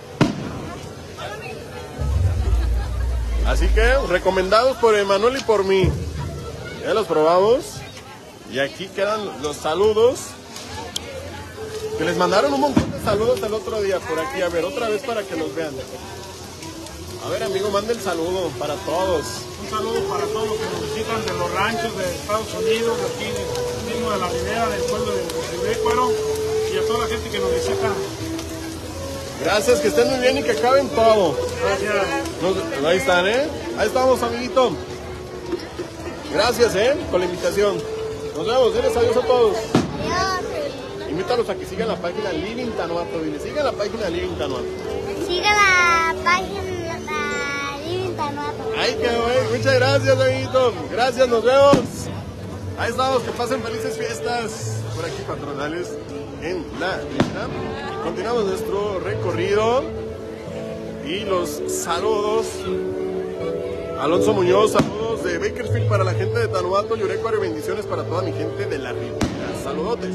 Así que, recomendados por Emanuel y por mí. Ya los probamos. Y aquí quedan los saludos. Que les mandaron un montón de saludos el otro día por aquí. A ver, otra vez para que los vean. A ver, amigo, manda el saludo para todos. Un saludo para todos los que nos visitan de los ranchos de Estados Unidos, de aquí mismo de la Ribera, del pueblo de Ribecuaro, y a toda la gente que nos visita. Gracias, que estén muy bien y que acaben todo. Gracias. Nos, ahí están, ¿eh? Ahí estamos, amiguito. Gracias, ¿eh? Con la invitación. Nos vemos, diles adiós a todos. Adiós. Invítalos a que sigan la página Living Tanuato. Dile, sigan la página Living Tanuato. Siga la página Living Tanuato. Ay, qué bueno. Muchas gracias, amiguito. Gracias, nos vemos. Ahí estamos, que pasen felices fiestas por aquí patronales en la Ribera. Continuamos nuestro recorrido y los saludos. Alonso Muñoz, saludos de Bakersfield para la gente de Tanuato, Yurecuaro, y bendiciones para toda mi gente de la Ribera. Saludotes.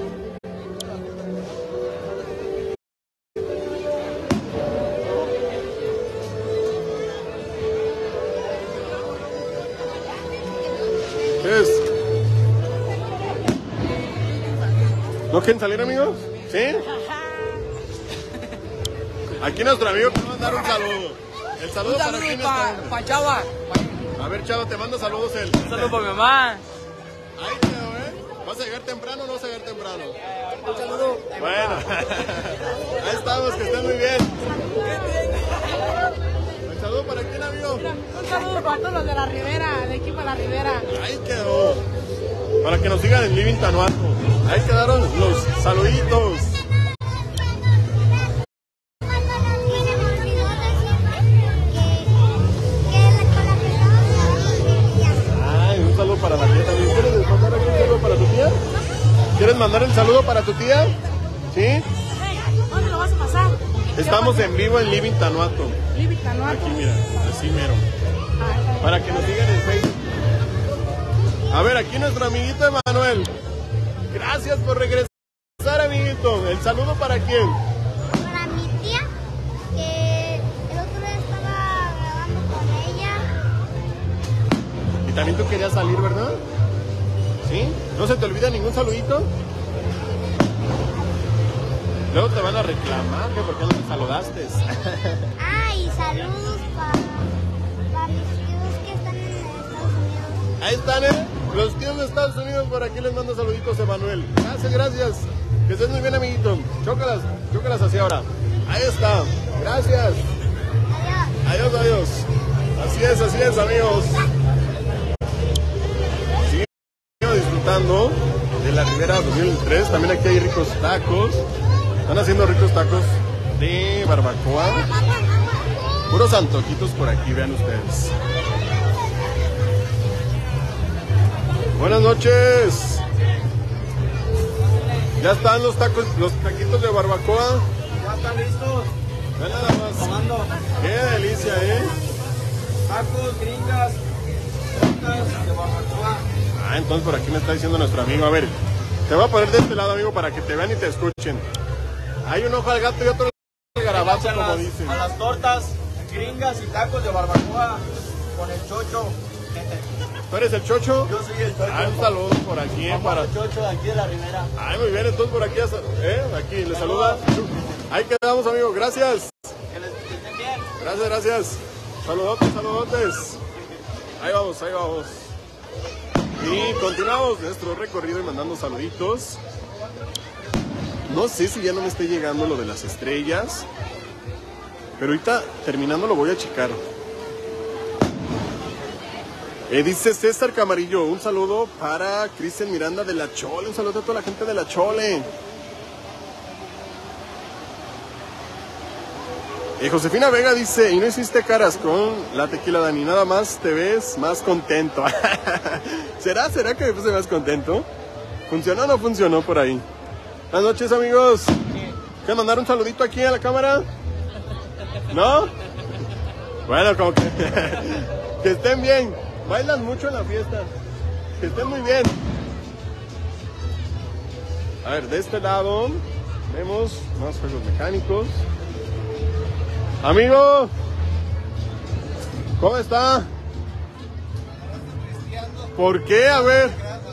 ¿Qué es? ¿No quieren salir, amigos? ¿Sí? Aquí nuestro amigo te va a mandar un saludo. El saludo, un saludo para quién para está. pa Chava. A ver, Chava, te mando saludos él. Un saludo para mi mamá. Ahí quedó, ¿eh? ¿Vas a llegar temprano o no vas a llegar temprano? Un saludo. Bueno, ahí estamos, que estén muy bien. ¿Un saludo para quién, amigo? Un saludo para todos los de la Ribera, el equipo de la Ribera. Ahí quedó. para que nos sigan en Living Tanuato. Ahí quedaron los saluditos. Ay, un saludo para la tía también. ¿Quieres mandar un saludo para tu tía? ¿Quieres mandar el saludo para tu tía? ¿Sí? ¿Dónde lo vas a pasar? Estamos en vivo en Living Tanuato. Living Tanuato. Aquí, mira, así mero. Para que nos sigan en Facebook. A ver, aquí nuestro amiguito Emanuel. Gracias por regresar, amiguito. ¿El saludo para quién? Para mi tía, que el otro día estaba grabando con ella. Y también tú querías salir, ¿verdad? ¿Sí? ¿No se te olvida ningún saludito? Luego te van a reclamar, ¿qué? ¿Por qué no te saludaste? Ay, saludos para, para mis tíos que están en Estados Unidos. Ahí están, ¿eh? Los tíos de Estados Unidos, por aquí les mando saluditos, Emanuel. Gracias, gracias. Que estés muy bien, amiguito. Chócalas, chócalas hacia ahora. Ahí está. Gracias. Adiós, adiós. Así es, así es, amigos. Sigo disfrutando de la Ribera dos mil tres. También aquí hay ricos tacos. Están haciendo ricos tacos de barbacoa. Puros antojitos por aquí, vean ustedes. Buenas noches. Ya están los tacos, los taquitos de barbacoa. Ya están listos. Vean nada más. Tomando. Qué delicia, ¿eh? Tacos, gringas, tacos de barbacoa. Ah, entonces por aquí me está diciendo nuestro amigo. A ver, te voy a poner de este lado, amigo, para que te vean y te escuchen. Hay un ojo al gato y otro al garabato, como las, dicen. A las tortas, gringas y tacos de barbacoa con el chocho. ¿Tú eres el Chocho? Yo soy el Chocho. Ah, un saludo por aquí. Vamos para el Chocho de aquí de la Ribera. Ay, muy bien, entonces por aquí, ¿eh? Aquí, le saluda. Ahí quedamos, amigo, gracias. Que les que estén bien. Gracias, gracias. Saludotes, saludotes. Ahí vamos, ahí vamos. Y continuamos nuestro recorrido y mandando saluditos. No sé si ya no me esté llegando lo de las estrellas, pero ahorita terminando lo voy a checar. Eh, dice César Camarillo, un saludo para Cristian Miranda de La Chole, un saludo a toda la gente de La Chole. Eh, Josefina Vega dice, y no hiciste caras con la tequila, Dani, nada más te ves más contento. ¿Será? ¿Será que me puse más contento? ¿Funcionó o no funcionó por ahí? Buenas noches, amigos. ¿Quieren mandar un saludito aquí a la cámara? ¿No? Bueno, como que... que estén bien. Bailan mucho en la fiesta. Que estén muy bien. A ver, de este lado vemos más juegos mecánicos. Amigo, ¿cómo está? ¿Por qué? A ver.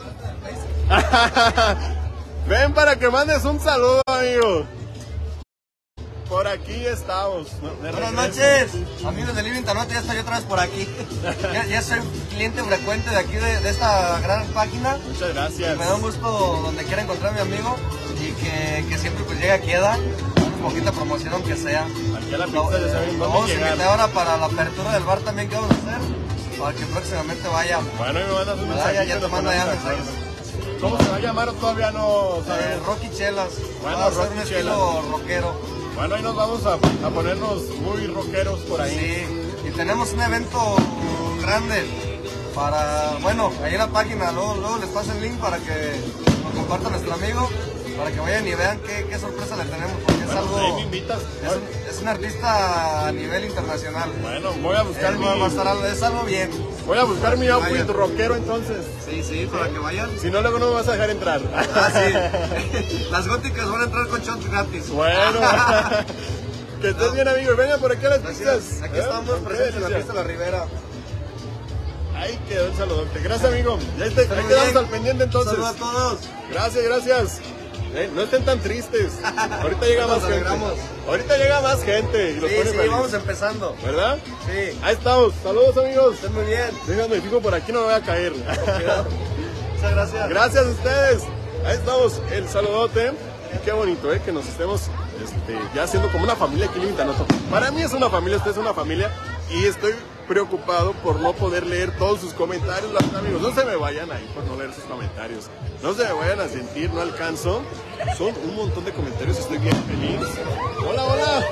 Ven para que mandes un saludo, amigo. Por aquí estamos. Buenas noches, amigos de Living Tanuato, ya estoy otra vez por aquí. Ya, ya soy cliente frecuente de aquí, de, de esta gran página. Muchas gracias. Y me da un gusto donde quiera encontrar a mi amigo y que, que siempre pues llegue aquí a dar una poquita promoción aunque sea. Aquí a la pizza Lo, ya saben dónde vamos a llegar. invitar ahora para la apertura del bar también que vamos a hacer, para que próximamente vaya. Bueno, y me mandas un Vaya, mensaje. ya te mando ya mensajes. ¿Cómo se va a llamar o todavía no Eh, sabemos? Rocky Chelas. Bueno, va a ser Rocky un Chelas. estilo rockero. Bueno, ahí nos vamos a, a ponernos muy rockeros por ahí. Sí, y tenemos un evento grande para, bueno, ahí en la página, luego, luego les paso el link para que lo comparta nuestro amigo, para que vayan y vean qué, qué sorpresa le tenemos, porque Bueno, es algo, ahí me invitas. es un, es un artista a nivel internacional. Bueno, voy a buscar Él mi... va a estar algo- es algo bien. Voy a buscar mi outfit Vayan. rockero entonces. Sí, sí, para que vayan. Si no, luego no me vas a dejar entrar. Ah, sí. Las góticas van a entrar con shots gratis. Bueno. Que estés bien, amigo. Venga por aquí a las Gracias. pizzas. Aquí ¿Eh? estamos Qué presentes en la delicia. fiesta de la Ribera. Ahí quedó el saludote. Gracias, amigo. Ya te, Está ahí muy quedamos bien. al pendiente entonces. Saludos a todos. Gracias, gracias. Eh, no estén tan tristes. Ahorita llega Nos más gente. alegramos. Ahorita llega más gente. Y los Sí, pone sí, felices. vamos empezando. ¿Verdad? Sí. Ahí estamos. Saludos, amigos. Estén muy bien. Déjame, fijo por aquí, no me voy a caer. Muchas gracias. Gracias a ustedes. Ahí estamos, el saludote. Y qué bonito, ¿eh? Que nos estemos este, ya haciendo como una familia aquí en Living Tanuato. Para mí es una familia, usted es una familia. Y estoy preocupado por no poder leer todos sus comentarios, los amigos. No se me vayan ahí por no leer sus comentarios. No se me vayan a sentir, no alcanzo. Son un montón de comentarios, estoy bien feliz. Hola, hola.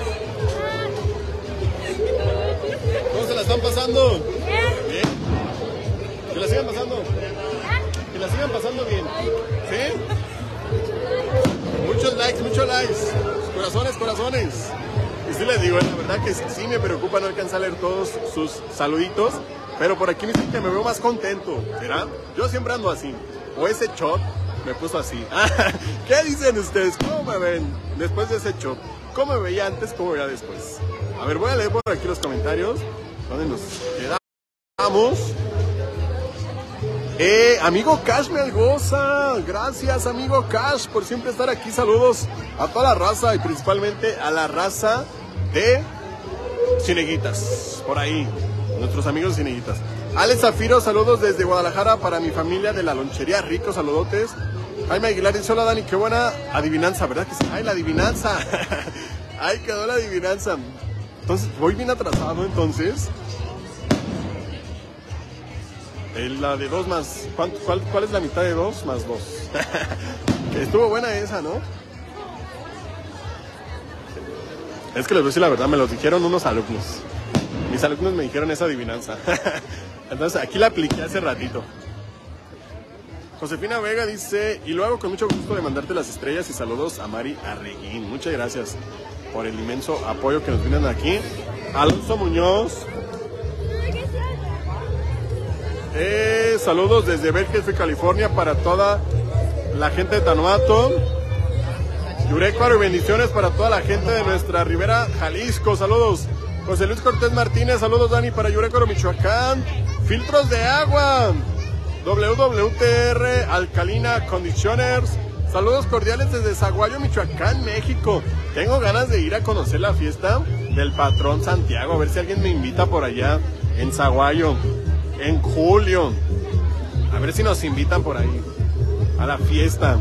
¿Cómo se la están pasando? Bien. Que la sigan pasando. Que la sigan pasando bien. ¿Sí? Muchos likes, muchos likes. Corazones, corazones. Y sí les digo, la verdad que sí me preocupa no alcanzar a leer todos sus saluditos. Pero por aquí me dicen que me veo más contento. ¿Será? Yo siempre ando así. O ese shot me puso así. ¿Qué dicen ustedes? ¿Cómo me ven después de ese shot? ¿Cómo me veía antes? ¿Cómo me veía después? A ver, voy a leer por aquí los comentarios. ¿Dónde nos quedamos? Eh, amigo Cash me algoza. Gracias, amigo Cash, por siempre estar aquí. Saludos a toda la raza y principalmente a la raza de Cineguitas. Por ahí, nuestros amigos Cineguitas. Alex Zafiro, saludos desde Guadalajara para mi familia de la lonchería Rico, saludotes. Jaime Aguilar dice, hola Dani, qué buena adivinanza, ¿verdad que sí? Ay, la adivinanza. Ay, quedó la adivinanza. Entonces, voy bien atrasado, entonces. El, la de dos más... ¿cuál, cuál, ¿Cuál es la mitad de dos más dos? Que estuvo buena esa, ¿no? Es que les voy a decir la verdad, me lo dijeron unos alumnos. Mis alumnos me dijeron esa adivinanza. Entonces, aquí la apliqué hace ratito. Josefina Vega dice, y lo hago con mucho gusto de mandarte las estrellas y saludos a Mari Arreguín. Muchas gracias por el inmenso apoyo que nos brindan aquí. Alonso Muñoz. Eh, saludos desde Berkeley, California para toda la gente de Tanuato. Yurecuaro y bendiciones para toda la gente de nuestra Ribera, Jalisco. Saludos. José Luis Cortés Martínez, saludos Dani para Yurecuaro, Michoacán. Filtros de agua. W W T R Alcalina Conditioners. Saludos cordiales desde Zaguayo, Michoacán, México. Tengo ganas de ir a conocer la fiesta del patrón Santiago. A ver si alguien me invita por allá en Zaguayo. En julio. A ver si nos invitan por ahí. A la fiesta.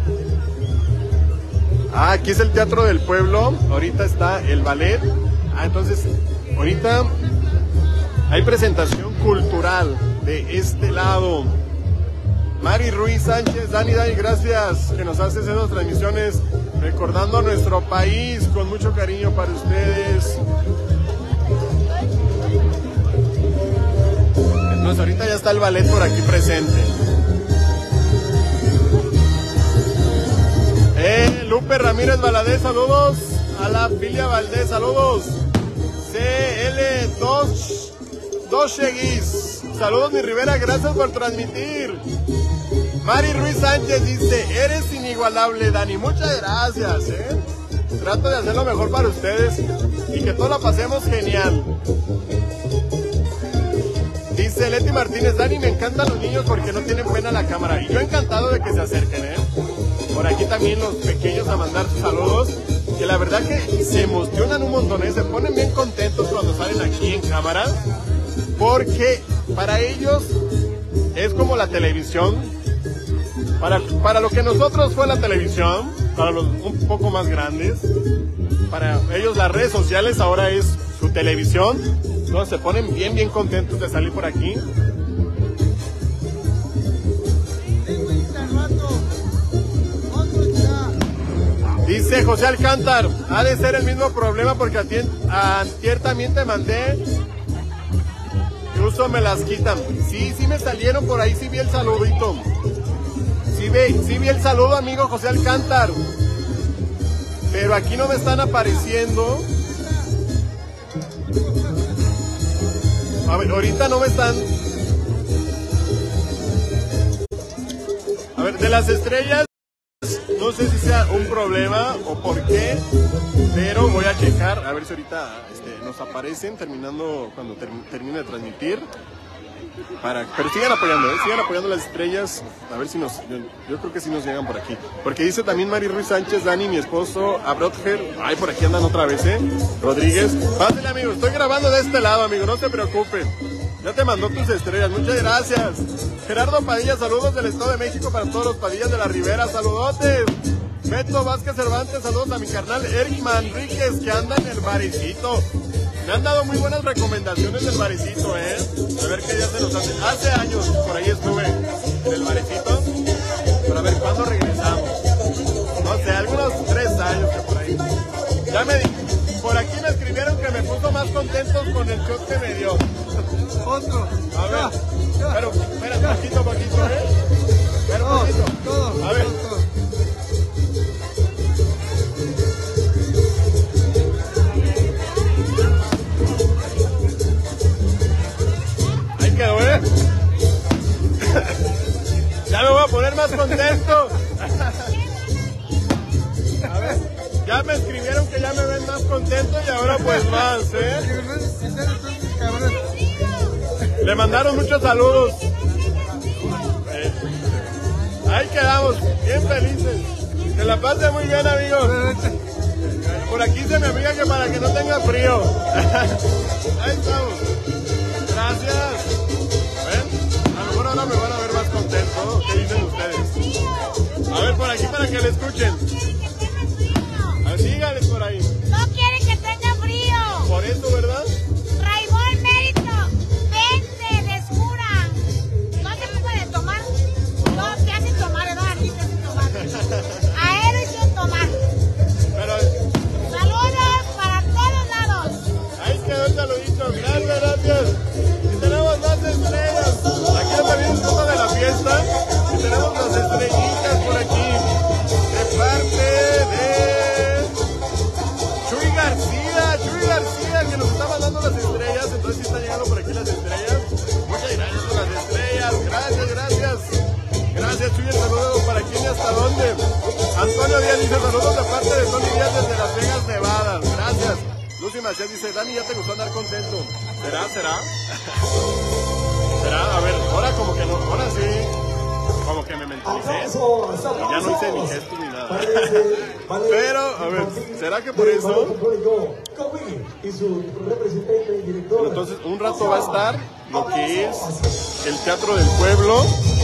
Ah, aquí es el Teatro del Pueblo. Ahorita está el ballet. Ah, entonces, ahorita hay presentación cultural de este lado. Mari Ruiz Sánchez, Dani, Dani, gracias que nos haces esas transmisiones recordando a nuestro país con mucho cariño para ustedes. Entonces ahorita ya está el ballet por aquí presente. Eh, Lupe Ramírez Valadez, saludos a la Filia Valdés, saludos. C L dos Seguís, saludos mi Rivera, gracias por transmitir. Mari Ruiz Sánchez dice, eres inigualable Dani, muchas gracias, eh. Trato de hacer lo mejor para ustedes y que todos la pasemos genial. Dice Leti Martínez, Dani, me encantan los niños porque no tienen pena la cámara. Y yo encantado de que se acerquen, ¿eh? Por aquí también los pequeños a mandar sus saludos. Que la verdad que se emocionan un montón, ¿eh? Se ponen bien contentos cuando salen aquí en cámara. Porque para ellos es como la televisión. Para, para lo que nosotros fue la televisión, para los un poco más grandes, para ellos las redes sociales ahora es su televisión. Entonces se ponen bien, bien contentos de salir por aquí. Dice José Alcántar, ha de ser el mismo problema porque antier también te mandé. Incluso me las quitan. Sí, sí me salieron por ahí, sí vi el saludito. Sí vi, sí vi el saludo, amigo José Alcántar. Pero aquí no me están apareciendo. A ver, ahorita no me están... A ver, de las estrellas, no sé si sea un problema o por qué, pero voy a checar, a ver si ahorita este, nos aparecen terminando, cuando ter, termine de transmitir. Para, pero sigan apoyando, ¿eh? Sigan apoyando las estrellas, a ver si nos, yo, yo creo que sí nos llegan por aquí. Porque dice también Mari Ruiz Sánchez, Dani, mi esposo, a Brother, ay, por aquí andan otra vez, ¿eh? Rodríguez, pásale amigo, estoy grabando de este lado, amigo, no te preocupes. Ya te mandó tus estrellas, muchas gracias. Gerardo Padilla, saludos del Estado de México para todos los Padillas de la Ribera, saludotes. Beto Vázquez Cervantes, saludos a mi carnal Eric Manríquez, que anda en el marecito. Me han dado muy buenas recomendaciones del barecito, ¿eh? A ver qué día se nos hace. Hace años por ahí estuve en el barecito, para ver cuándo regresamos. No sé, algunos tres años que por ahí. Ya me di. Por aquí me escribieron que me puso más contentos con el shot que me dio. Otro. A ver. Pero, espera, poquito, poquito, ¿eh? Pero, poquito. A ver. Ahí quedó, ¿eh? Ya me voy a poner más contento. A ver, ya me escribieron que ya me ven más contento y ahora pues más, ¿eh? Le mandaron muchos saludos. Eh, ahí quedamos, bien felices. Que la pase muy bien, amigos. Por aquí se me amiga que para que no tenga frío. Ahí estamos. Gracias. ¿Ven? A lo mejor ahora me van a ver más contento. ¿Qué dicen ustedes? A ver, por aquí para que le escuchen. A ver, síganles por ahí. No quiere que tenga frío. Por eso, ¿verdad? Raibol Mérito, vente, descura. ¿No te puede tomar? No, te hacen tomar, ¿verdad? A ti te hacen tomar. A él hay que tomar. Pero... saludos para todos lados. Ahí quedó el saludito. Gracias, gracias. Y tenemos las estrellas. Aquí también un poco de la fiesta. Y tenemos las estrellitas por aquí. De parte de Chuy García. Chuy García que nos está mandando las estrellas. Entonces sí están llegando por aquí las estrellas. Muchas gracias por las estrellas. Gracias, gracias. Gracias, Chuy. El saludo para quién y hasta dónde. Antonio Díaz dice saludos de parte de Tony Díaz desde Las Vegas, Nevada. Gracias. Lucy Macías dice, Dani, ya te gustó andar contento. ¿Será? ¿Será? ¿Será? A ver, ahora como que no, ahora sí. Como que me mentalicé. Y ya no hice ni gestos ni nada. Pero, a ver, ¿será que por eso? Bueno, entonces, un rato va a estar lo que es el Teatro del Pueblo.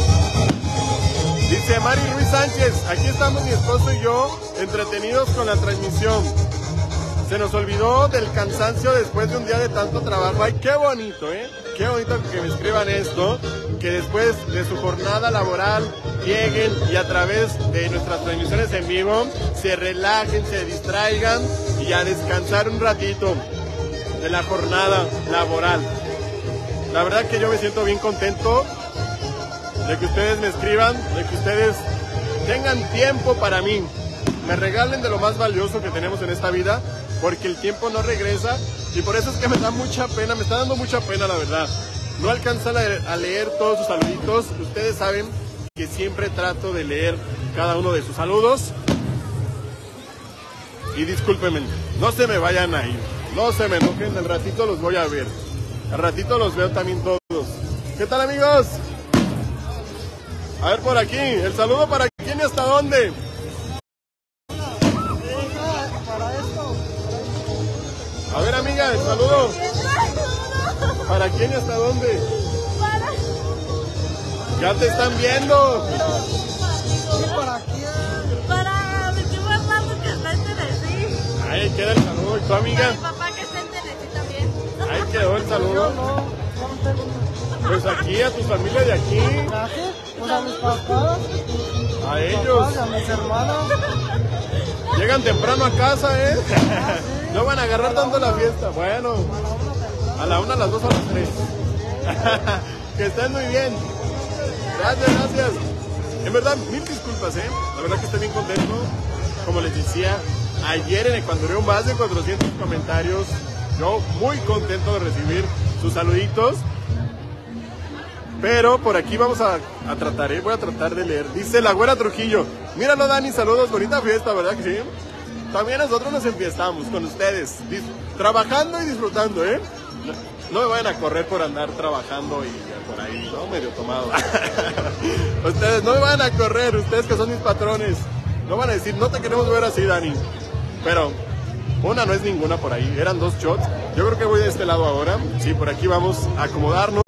Dice Mari Ruiz Sánchez, aquí estamos mi esposo y yo, entretenidos con la transmisión. Se nos olvidó del cansancio después de un día de tanto trabajo. Ay, qué bonito, ¿eh? Qué bonito que me escriban esto, que después de su jornada laboral lleguen y a través de nuestras transmisiones en vivo se relajen, se distraigan y a descansar un ratito de la jornada laboral. La verdad que yo me siento bien contento de que ustedes me escriban, de que ustedes tengan tiempo para mí, me regalen de lo más valioso que tenemos en esta vida, porque el tiempo no regresa y por eso es que me da mucha pena, me está dando mucha pena la verdad. No alcanzo a leer, a leer todos sus saluditos, ustedes saben que siempre trato de leer cada uno de sus saludos. Y discúlpenme, no se me vayan a ir, no se me enojen, al ratito los voy a ver, al ratito los veo también todos. ¿Qué tal, amigos? A ver por aquí, el saludo para quién y hasta dónde. A ver, amiga, el saludo. ¿Para quién y hasta dónde? Ya te están viendo. ¿Para quién? Para mi tío Armando que está en Tennessee. Ahí queda el saludo. ¿Y tu amiga? Mi papá que está en Tennessee también. Ahí quedó el saludo. Pues aquí, a tu familia de aquí. Pues a mis papás. A ellos. A mis hermanos. Llegan temprano a casa, ¿eh? No van a agarrar tanto la fiesta. Bueno, a la una, a las dos, a las tres. Que estén muy bien. Gracias, gracias. En verdad, mil disculpas, ¿eh? La verdad que estoy bien contento. Como les decía, ayer en Ecuador más de cuatrocientos comentarios. Yo muy contento de recibir sus saluditos. Pero por aquí vamos a, a tratar, ¿eh? Voy a tratar de leer. Dice la Güera Trujillo. Míralo, Dani, saludos, bonita fiesta, ¿verdad que sí? También nosotros nos enfiestamos con ustedes, trabajando y disfrutando, ¿eh? No, no me vayan a correr por andar trabajando y por ahí, ¿no? Medio tomado. Ustedes no me van a correr, ustedes que son mis patrones. No van a decir, no te queremos ver así, Dani. Pero una no es ninguna por ahí, eran dos shots. Yo creo que voy de este lado ahora. Sí, por aquí vamos a acomodarnos.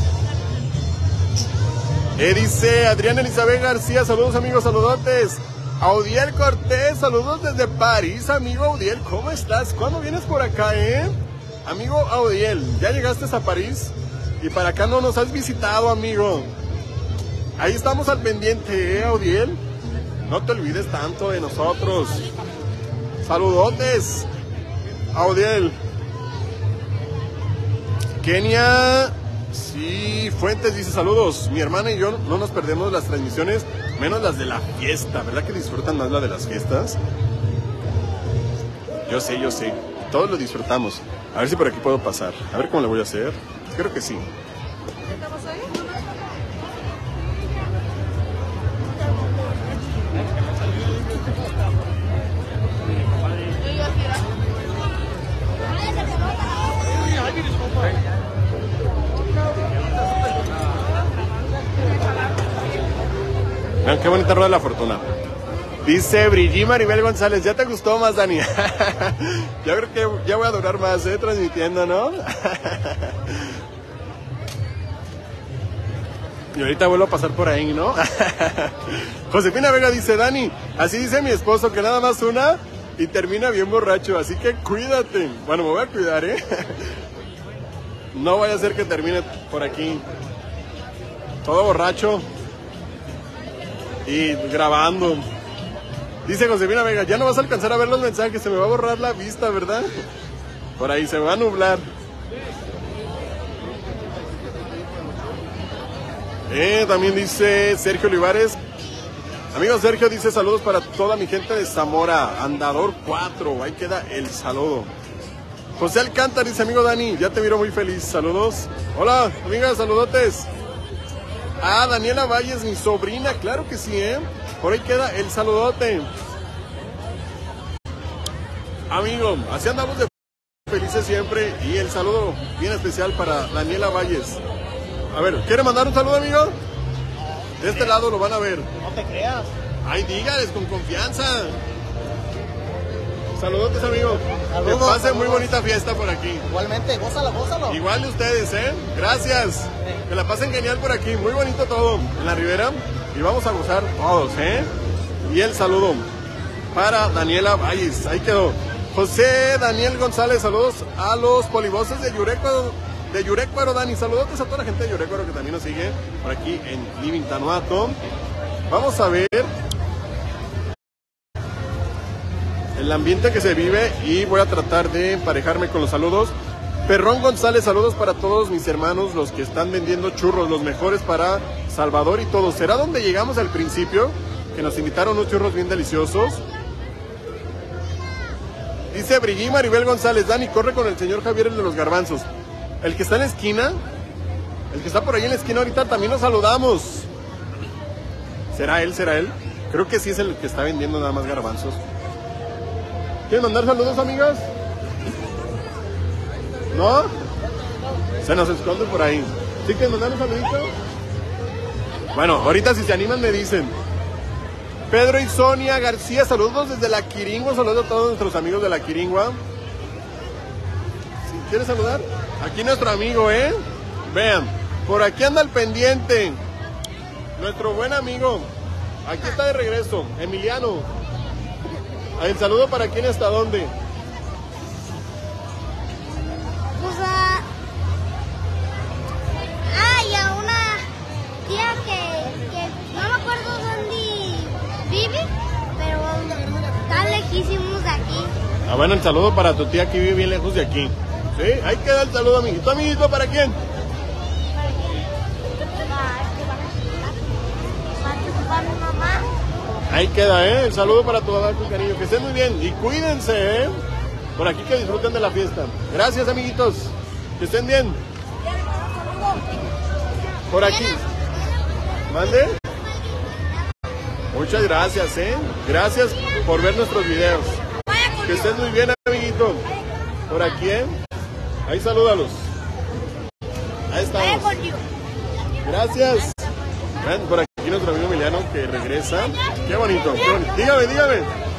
Eh, dice Adriana Elizabeth García, saludos amigos, saludotes. Audiel Cortés, saludos desde París, amigo Audiel, ¿cómo estás? ¿Cuándo vienes por acá, eh? Amigo Audiel, ¿ya llegaste a París? Y para acá no nos has visitado, amigo. Ahí estamos al pendiente, eh, Audiel. No te olvides tanto de nosotros. Saludotes, Audiel. Kenia, sí, Fuentes dice saludos. Mi hermana y yo no nos perdemos las transmisiones, menos las de la fiesta. ¿Verdad que disfrutan más la de las fiestas? Yo sé, yo sé. Todos lo disfrutamos. A ver si por aquí puedo pasar. A ver cómo le voy a hacer. Creo que sí. ¿Estamos ahí? Vean qué bonita rueda de la fortuna. Dice Brigitte Maribel González, ¿ya te gustó más, Dani? Yo creo que ya voy a durar más, ¿eh? Transmitiendo, ¿no? Y ahorita vuelvo a pasar por ahí, ¿no? Josefina Vega dice, Dani, así dice mi esposo, que nada más una y termina bien borracho, así que cuídate. Bueno, me voy a cuidar, ¿eh? No vaya a ser que termine por aquí todo borracho y grabando. Dice Josefina Vega, ya no vas a alcanzar a ver los mensajes, se me va a borrar la vista, ¿verdad? Por ahí se me va a nublar. Eh, también dice Sergio Olivares. Amigo Sergio dice saludos para toda mi gente de Zamora, Andador cuatro, ahí queda el saludo. José Alcántara dice, amigo Dani, ya te miro muy feliz, saludos. Hola, amiga, saludotes. Ah, Daniela Valles, mi sobrina, claro que sí, ¿eh? Por ahí queda el saludote. Amigo, así andamos de felices siempre. Y el saludo bien especial para Daniela Valles. A ver, ¿quiere mandar un saludo, amigo? De este lado lo van a ver. No te creas. Ay, dígales con confianza. Saludotes, amigo. Saludos, que pasen saludos. Muy bonita fiesta por aquí. Igualmente, gózalo, gózalo. Igual de ustedes, ¿eh? Gracias. Que la pasen genial por aquí. Muy bonito todo en la Ribera. Y vamos a gozar todos, ¿eh? Y el saludo para Daniela Valles. Ahí quedó. José Daniel González, saludos a los polivoces de Yurecuaro. De Yurecuaro, Dani. Saludos a toda la gente de Yurecuaro que también nos sigue por aquí en Living Tanuato. Vamos a ver el ambiente que se vive y voy a tratar de emparejarme con los saludos. Perrón González, saludos para todos mis hermanos, los que están vendiendo churros, los mejores para Salvador y todo. ¿Será donde llegamos al principio? Que nos invitaron unos churros bien deliciosos. Dice Brigitte Maribel González, Dani, corre con el señor Javier, el de los garbanzos. El que está en la esquina, el que está por ahí en la esquina ahorita, también nos saludamos. ¿Será él, será él? Creo que sí es el que está vendiendo nada más garbanzos. ¿Quieren mandar saludos, amigas? ¿No? Se nos esconde por ahí. ¿Sí quieren mandar un saludito? Bueno, ahorita si se animan me dicen. Pedro y Sonia García, saludos desde La Quiringua. Saludos a todos nuestros amigos de La Quiringua. ¿Quieres saludar? Aquí nuestro amigo, ¿eh? Vean, por aquí anda el pendiente. Nuestro buen amigo. Aquí está de regreso, Emiliano. El saludo para quién, hasta dónde. Pues a... Ah, y a una tía que, que no me acuerdo dónde vive, pero está lejísimos de aquí. Ah, bueno, el saludo para tu tía que vive bien lejos de aquí. Sí, ahí queda el saludo, amiguito. Amiguito, ¿para quién? Para mi mamá. Ahí queda, ¿eh? El saludo para tu mamá con cariño. Que estén muy bien y cuídense, ¿eh? Por aquí que disfruten de la fiesta. Gracias, amiguitos. Que estén bien. Por aquí. ¿Mande? Muchas gracias, ¿eh? Gracias por ver nuestros videos. Que estén muy bien, amiguito. Por aquí, ¿eh? Ahí salúdalos. Ahí estamos. Gracias. Ven, por aquí nuestro amigo Emiliano que regresa. Qué bonito, qué bonito. Dígame, dígame.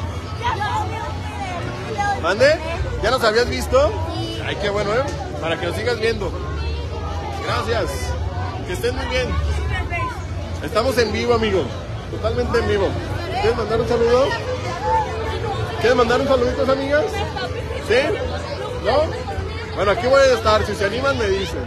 ¿Mande? ¿Ya nos habías visto? Ay, qué bueno, ¿eh? Para que nos sigas viendo. Gracias. Que estén muy bien. Estamos en vivo, amigo. Totalmente en vivo. ¿Quieres mandar un saludo? ¿Quieres mandar un saludito, amigas? ¿Sí? ¿No? Bueno, aquí voy a estar. Si se animan, me dicen.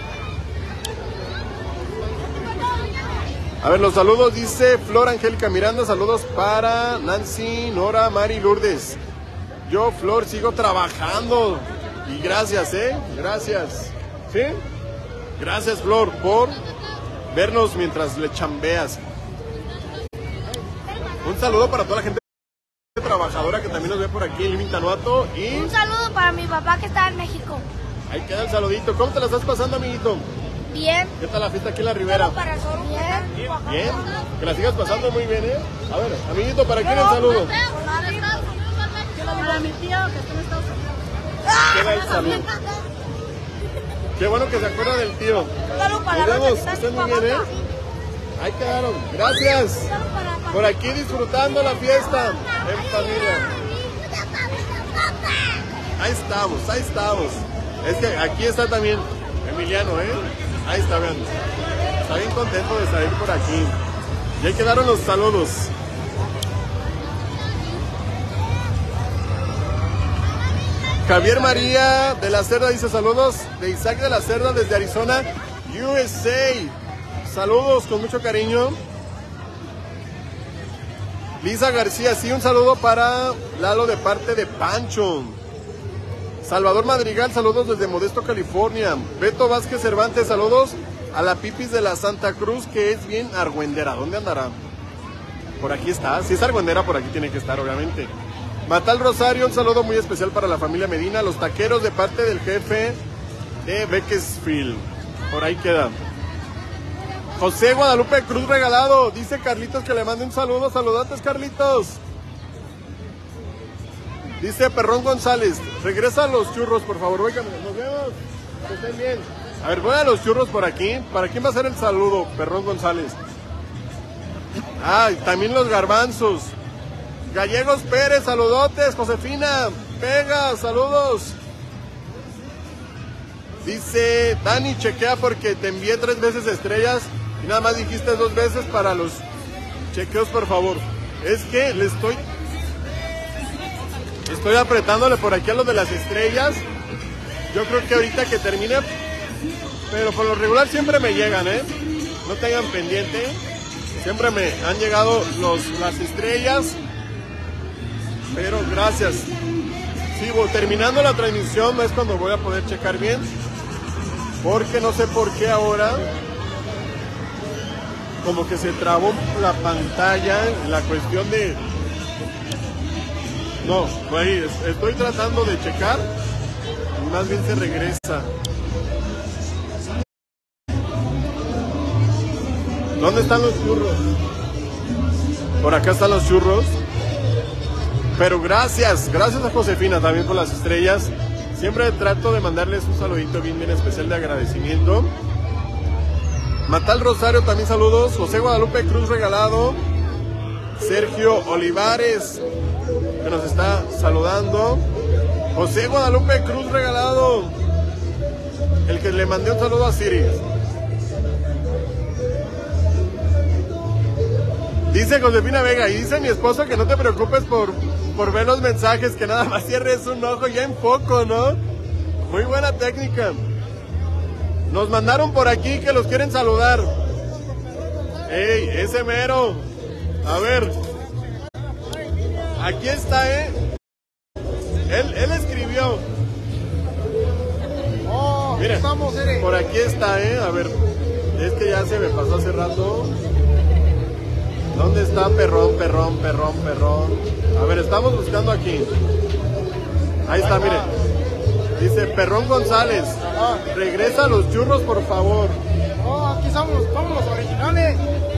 A ver, los saludos dice Flor Angélica Miranda. Saludos para Nancy, Nora, Mari, Lourdes. Yo, Flor, sigo trabajando. Y gracias, ¿eh? Gracias. ¿Sí? Gracias, Flor, por vernos mientras le chambeas. Un saludo para toda la gente trabajadora que también nos ve por aquí en Living Tanuato. Y un saludo para mi papá que está en México. Ahí queda el saludito. ¿Cómo te la estás pasando, amiguito? Bien. ¿Qué tal la fiesta aquí en la Ribera? Bien. Bien. Que la sigas pasando muy bien, ¿eh? A ver, amiguito, ¿para quién el saludo? Para mi tío que está en Estados Unidos. Queda el saludo. Qué bueno que se acuerda del tío. Nos vemos, que estén muy bien, ¿eh? Ahí quedaron. Gracias. Por aquí disfrutando la fiesta en familia. Ahí estamos, ahí estamos. Es que aquí está también Emiliano, ¿eh? Ahí está, vean. Está bien contento de estar por aquí. Y ahí quedaron los saludos. Javier María de la Cerda dice saludos de Isaac de la Cerda desde Arizona, U S A. Saludos con mucho cariño. Lisa García, sí, un saludo para Lalo de parte de Pancho. Salvador Madrigal, saludos desde Modesto, California. Beto Vázquez Cervantes, saludos a la Pipis de la Santa Cruz, que es bien argüendera. ¿Dónde andará? Por aquí está. Si es argüendera, por aquí tiene que estar, obviamente. Matal Rosario, un saludo muy especial para la familia Medina. Los taqueros de parte del jefe de Bakersfield. Por ahí queda. José Guadalupe Cruz regalado. Dice Carlitos que le mande un saludo. Saludantes, Carlitos. Dice Perrón González. Regresa a los churros, por favor. Oigan, nos vemos. Que estén bien. A ver, voy a los churros por aquí. ¿Para quién va a ser el saludo, Perrón González? Ah, también los garbanzos. Gallegos Pérez, saludotes. Josefina Vega, saludos. Dice Dani, chequea porque te envié tres veces estrellas y nada más dijiste dos veces para los chequeos, por favor. Es que le estoy estoy apretándole por aquí a lo de las estrellas. Yo creo que ahorita que termine, pero por lo regular siempre me llegan, ¿eh? No tengan pendiente. Siempre me han llegado los, las estrellas. Pero gracias. Sí, bueno, terminando la transmisión es cuando voy a poder checar bien. Porque no sé por qué ahora como que se trabó la pantalla en la cuestión de... No, ahí estoy tratando de checar y más bien se regresa. ¿Dónde están los churros? Por acá están los churros. Pero gracias, gracias a Josefina también por las estrellas. Siempre trato de mandarles un saludito bien, bien especial de agradecimiento. Matal Rosario también saludos. José Guadalupe Cruz regalado. Sergio Olivares que nos está saludando. José Guadalupe Cruz regalado. El que le mandé un saludo a Siri. Dice Josefina Vega, y dice mi esposo que no te preocupes por, por ver los mensajes, que nada más cierres un ojo ya en foco, ¿no? Muy buena técnica. Nos mandaron por aquí que los quieren saludar. ¡Ey, ese mero! A ver. Aquí está, ¿eh? Él, él escribió. Oh, Mira, estamos, por aquí está, ¿eh? A ver, es que ya se me pasó hace rato. ¿Dónde está perrón, perrón, perrón, perrón? A ver, estamos buscando aquí. Ahí está, mire. Dice Perrón González. Regresa a los churros, por favor. Oh, aquí somos, somos los originales.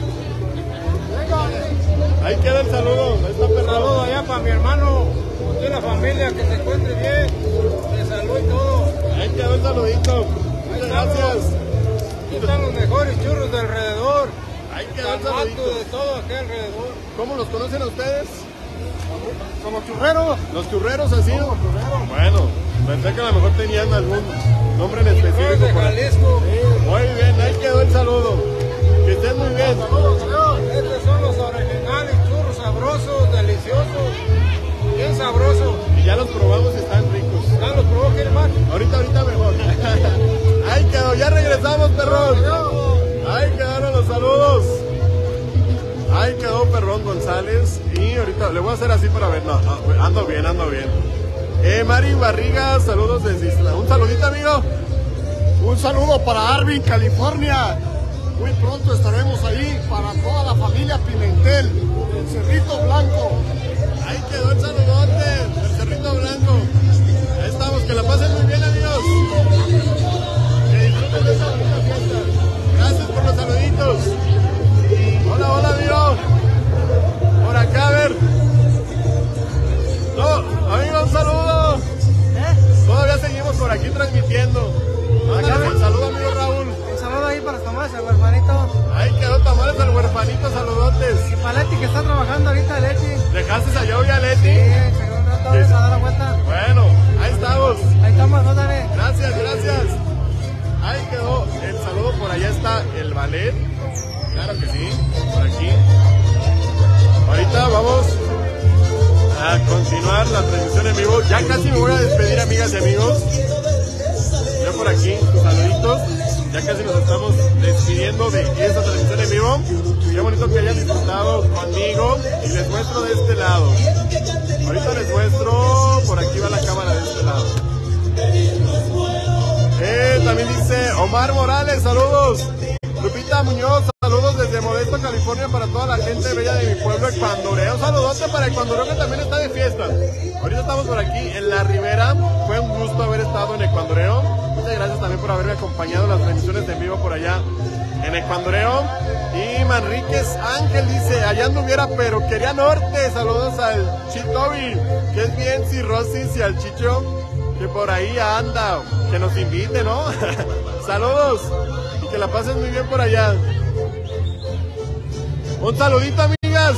Venga. Ahí queda el saludo. Ahí está Perrón. Un saludo allá para mi hermano, de la familia, que se encuentre bien. De salud y todo. Ahí quedó el saludito. Muchas gracias. Aquí están los mejores churros de alrededor. Ahí quedó el saludito. De todo aquí alrededor. ¿Cómo los conocen a ustedes? Como churreros. ¿Los churreros así? Como churreros. Bueno, pensé que a lo mejor tenían algún nombre en específico. de Jalisco. Sí. Muy bien, ahí quedó el saludo. Que estén muy bien. Saludos, saludos. Estos son los originales churros sabrosos, deliciosos, bien sabrosos. Y ya los probamos y están ricos. ¿Ya los probó, quiere más? Ahorita, ahorita mejor. Ahí quedó, ya regresamos, perrón. Ahí quedaron los saludos. Ahí quedó Perrón González. Y ahorita le voy a hacer así para ver. No, no, ando bien, ando bien. Eh, Mari Barriga, saludos desde Isla. Un saludito, amigo. Un saludo para Arvin, California. Muy pronto estaremos ahí para toda la familia Pimentel, el Cerrito Blanco. Ahí quedó el saludote, el Cerrito Blanco. Ahí estamos, que la pasen muy bien, amigos. Que disfruten de esta bonita fiesta. Gracias por los saluditos. Hola, hola, amigo. Por acá, a ver. No, amigo, un saludo. Todavía seguimos por aquí transmitiendo. Mándale un saludo, amigo Raúl. Un saludo ahí para los tamales, el huerfanito. Ahí quedó tamales al huerfanito, saludotes. Y para Leti, que está trabajando ahorita, Leti. ¿Dejaste a Yogi a Leti? Sí, según un rato vamos a dar la vuelta. Bueno, ahí estamos. Ahí estamos, no dale. Gracias, gracias. Ahí quedó el saludo, por allá está el ballet. Claro que sí, por aquí. Ahorita vamos a continuar la transmisión en vivo. Ya casi me voy a despedir, amigas y amigos. Ya por aquí, saluditos. Ya casi nos estamos despidiendo de esta transmisión en vivo. Qué bonito que hayan disfrutado conmigo. Y les muestro de este lado. Ahorita les muestro. Por aquí va la cámara de este lado. Eh, también dice Omar Morales, saludos. Lupita Muñoz, saludos desde Modesto, California, para toda la gente bella de mi pueblo, Ecuandoreo. Un saludote para Ecuandoreo, que también está de fiesta. Ahorita estamos por aquí en La Ribera. Fue un gusto haber estado en Ecuandoreo. Muchas gracias también por haberme acompañado en las transmisiones en vivo por allá en Ecuandoreo. Y Manríquez Ángel dice, allá anduviera, pero quería norte. Saludos al Chitobi, que es bien cirrosis, y al Chicho, que por ahí anda. Que nos invite, ¿no? Saludos. Que la pasen muy bien por allá. Un saludito, amigas.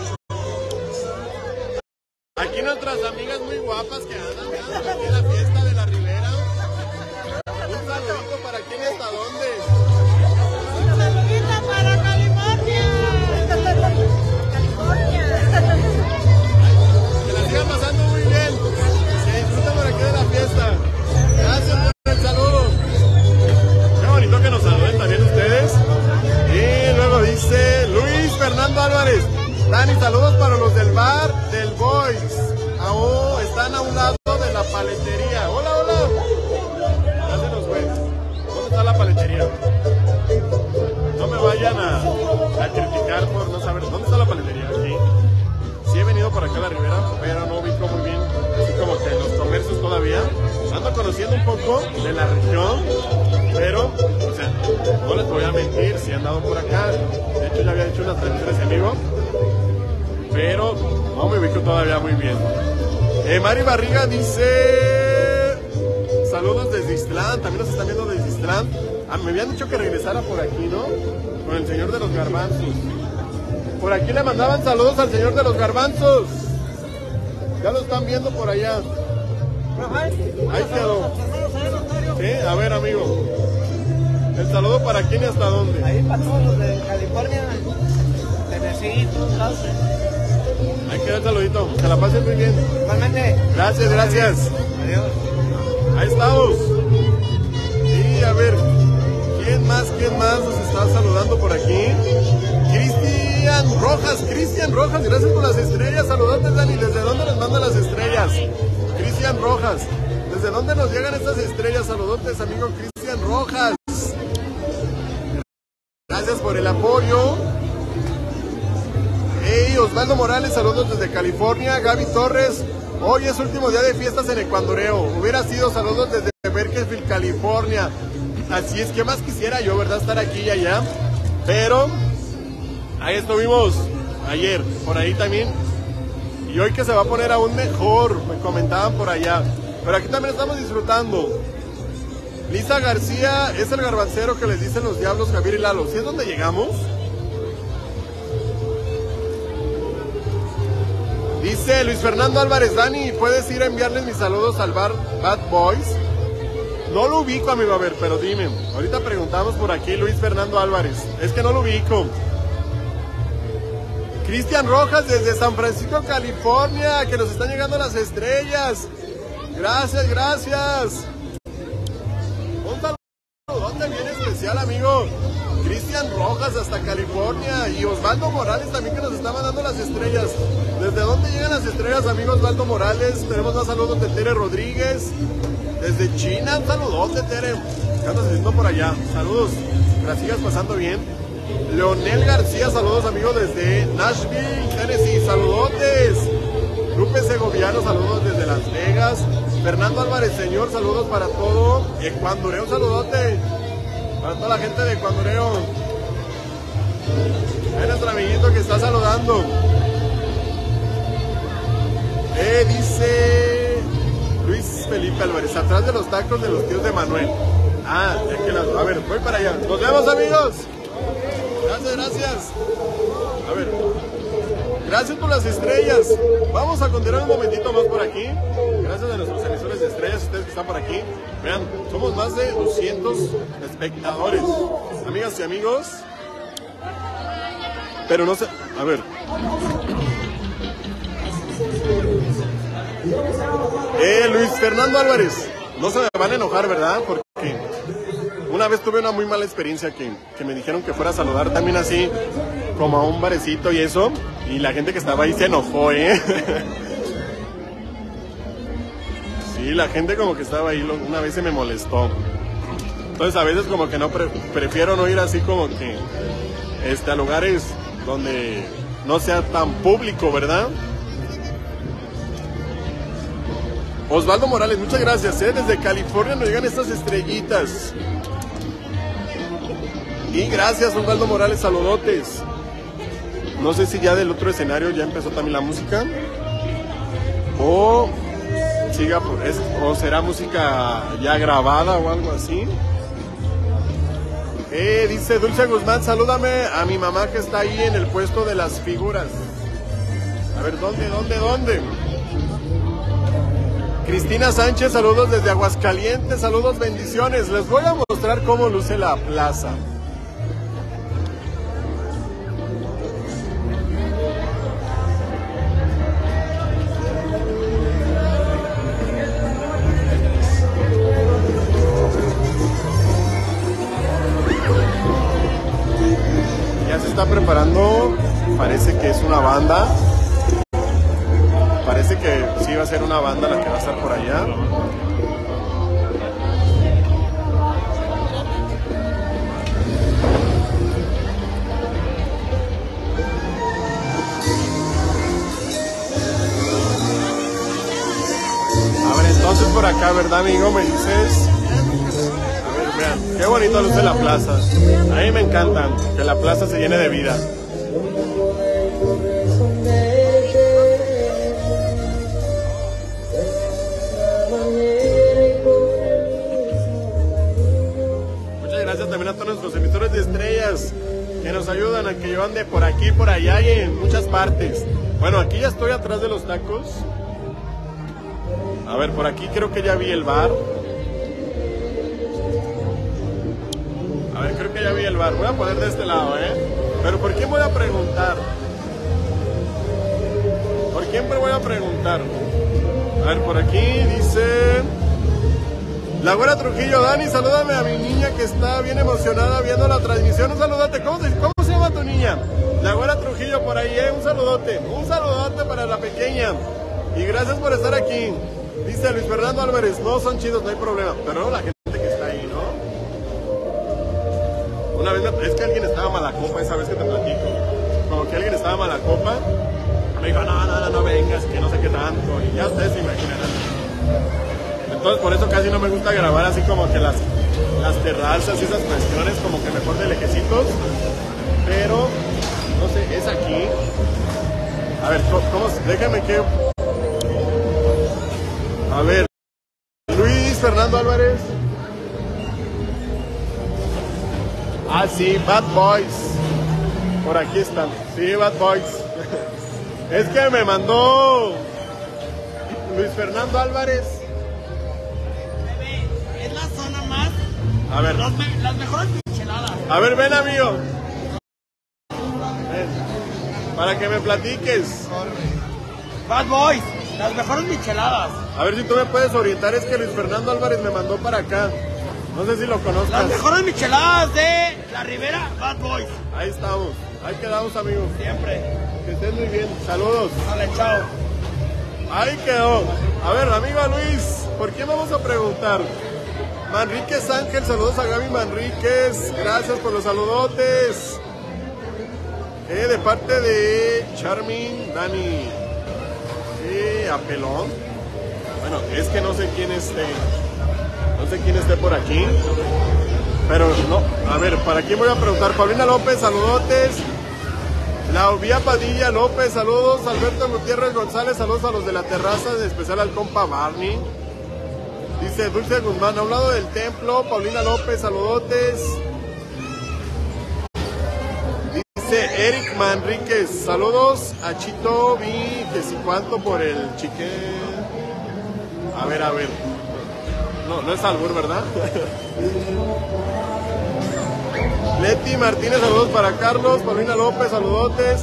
Aquí nuestras amigas muy guapas que andan aquí en la fiesta de La Ribera. Un saludito para quién, hasta dónde. Un saludito para California. California. Que la sigan pasando muy bien. Que disfruten por aquí de la fiesta. Gracias por el saludo. Bonito que nos saluden también ustedes. Y luego dice Luis Fernando Álvarez, Dani, saludos para los del bar del Boys. Aún están a un lado de la paletería. Hola, hola. Ya se nos fue. ¿Dónde está la paletería? No me vayan a, a criticar por no saber. ¿Dónde está la paletería? Aquí. Sí he venido por acá a La Ribera, pero no ubico muy bien, así como que los comercios todavía. Ando conociendo un poco de la región, pero, o sea, no les voy a mentir, si he andado por acá. De hecho, ya había hecho unas transmisiones en vivo, pero no me ubico todavía muy bien. Eh, Mari Barriga dice, saludos desde Islán, también nos están viendo desde Islán. Ah, me habían dicho que regresara por aquí, ¿no? Con el señor de los garbanzos. Por aquí le mandaban saludos al señor de los garbanzos. Ya lo están viendo por allá. Ahí quedó. Sí, a ver, amigo. ¿El saludo para quién y hasta dónde? Ahí para todos los de California, Tennessee, todos lados. Ahí quedó el saludito. Que la pasen muy bien. Igualmente. Gracias, gracias. Adiós. Ahí estamos. Y a ver, ¿quién más, quién más nos está saludando por aquí? Cristian Rojas, Cristian Rojas, gracias por las estrellas. Saludantes, Dani. ¿Desde dónde nos mandan las estrellas? Cristian Rojas, ¿desde dónde nos llegan estas estrellas? Saludantes, amigo Cristian Rojas. Gracias por el apoyo. Hey, Osvaldo Morales, saludos desde California. Gaby Torres, hoy es último día de fiestas en Ecuandoreo. Hubiera sido saludos desde Bakersfield, California. Así es que más quisiera yo, ¿verdad? Estar aquí y allá. Pero ahí estuvimos ayer, por ahí también. Y hoy que se va a poner aún mejor, me comentaban por allá. Pero aquí también estamos disfrutando. Lisa García es el garbancero que les dicen los diablos Javier y Lalo. ¿Sí es donde llegamos? Dice Luis Fernando Álvarez, Dani, ¿puedes ir a enviarles mis saludos al bar Bad Boys? No lo ubico, amigo, a ver, pero dime. Ahorita preguntamos por aquí, Luis Fernando Álvarez. Es que no lo ubico. Cristian Rojas desde San Francisco, California, que nos están llegando las estrellas. Gracias, gracias. Un saludote bien especial, amigo. Cristian Rojas hasta California y Osvaldo Morales también, que nos está mandando las estrellas. ¿Desde dónde llegan las estrellas, amigo Osvaldo Morales? Tenemos más saludos de Tere Rodríguez. Desde China, un saludote, Tere. ¿Qué andas haciendo por allá? Saludos, que la sigas pasando bien. Leonel García, saludos, amigo, desde Nashville, Tennessee. Saludotes. Lupe Segoviano, saludos desde Las Vegas. Fernando Álvarez, señor, saludos para todo. Ecuandureo, un saludote para toda la gente de Ecuandureo. Es nuestro amiguito que está saludando. Eh, dice Luis Felipe Álvarez, atrás de los tacos de los tíos de Manuel. Ah, ya que las... A ver, voy para allá. Nos vemos, amigos. Gracias, gracias. A ver. Gracias por las estrellas. Vamos a continuar un momentito más por aquí. Gracias a nuestros emisores de estrellas, ustedes que están por aquí. Vean, somos más de doscientos espectadores. Amigas y amigos. Pero no sé... A ver. Eh, Luis Fernando Álvarez. No se me van a enojar, ¿verdad? Porque una vez tuve una muy mala experiencia que, que me dijeron que fuera a saludar también así, como a un barecito y eso. Y la gente que estaba ahí se enojó, ¿eh? Sí, la gente como que estaba ahí una vez se me molestó. Entonces a veces como que no pre prefiero no ir así como que este, a lugares donde no sea tan público, ¿verdad? Osvaldo Morales, muchas gracias, ¿eh? Desde California nos llegan estas estrellitas. Y gracias, Osvaldo Morales, saludotes. No sé si ya del otro escenario ya empezó también la música. O siga por, es, o será música ya grabada o algo así. Eh, dice Dulce Guzmán, salúdame a mi mamá que está ahí en el puesto de las figuras. A ver, ¿dónde, dónde, dónde? Cristina Sánchez, saludos desde Aguascalientes, saludos, bendiciones. Les voy a mostrar cómo luce la plaza. Ya se está preparando, parece que es una banda. Parece que sí va a ser una banda la que va a estar por allá. A ver, entonces por acá, ¿verdad, amigo? Me dices... A ver, vean, qué bonito luce la plaza. A mí me encanta que la plaza se llene de vida. También a todos nuestros emisores de estrellas que nos ayudan a que yo ande por aquí, por allá y en muchas partes. Bueno, aquí ya estoy atrás de los tacos. A ver, por aquí creo que ya vi el bar. A ver, creo que ya vi el bar. Voy a poner de este lado, ¿eh? Pero ¿por quién voy a preguntar? ¿Por quién me voy a preguntar? A ver, por aquí dice... La Güera Trujillo, Dani, salúdame a mi niña que está bien emocionada viendo la transmisión. Un saludote. ¿Cómo se, cómo se llama tu niña? La Güera Trujillo por ahí, ¿eh? Un saludote. Un saludote para la pequeña. Y gracias por estar aquí. Dice Luis Fernando Álvarez, no son chidos, no hay problema. Pero no la gente que está ahí, ¿no? Una vez, me, es que alguien estaba mala copa esa vez que te platico. Como que alguien estaba mala copa. Me dijo, no, no, no, no vengas, que no sé qué tanto. Y ya ustedes se imaginarán. Entonces por eso casi no me gusta grabar así como que las, las terrazas y esas cuestiones, como que mejor de lejecitos. Pero, no sé, es aquí. A ver, ¿cómo? Déjame que... A ver, Luis Fernando Álvarez. Ah, sí, Bad Boys. Por aquí están. Sí, Bad Boys. Es que me mandó Luis Fernando Álvarez. Es la zona más. A ver. Los las mejores micheladas. A ver, ven, amigo. Ven. para que me platiques. Bad Boys, las mejores micheladas. A ver si tú me puedes orientar, es que Luis Fernando Álvarez me mandó para acá. No sé si lo conozcas. Las mejores micheladas de La Ribera, Bad Boys. Ahí estamos, ahí quedamos, amigos. Siempre. Que estén muy bien, saludos. Vale, chao. Ahí quedó. A ver, amigo Luis, ¿por qué vamos a preguntar? Manríquez Ángel, saludos a Gaby Manríquez. Gracias por los saludotes. Eh, de parte de Charmin, Dani. Eh, Apelón. Bueno, es que no sé quién esté. No sé quién esté por aquí. Pero no, a ver, ¿para quién voy a preguntar? Paulina López, saludotes. Lauvia Padilla López, saludos. Alberto Gutiérrez González, saludos a los de la terraza, en especial al compa Barney. Dice Dulce Guzmán, ha hablado del templo. Paulina López, saludotes. Dice Eric Manríquez, saludos a Chito, vi que si cuánto por el chique. A ver, a ver. No, no es albur, ¿verdad? Leti Martínez, saludos para Carlos. Paulina López, saludotes.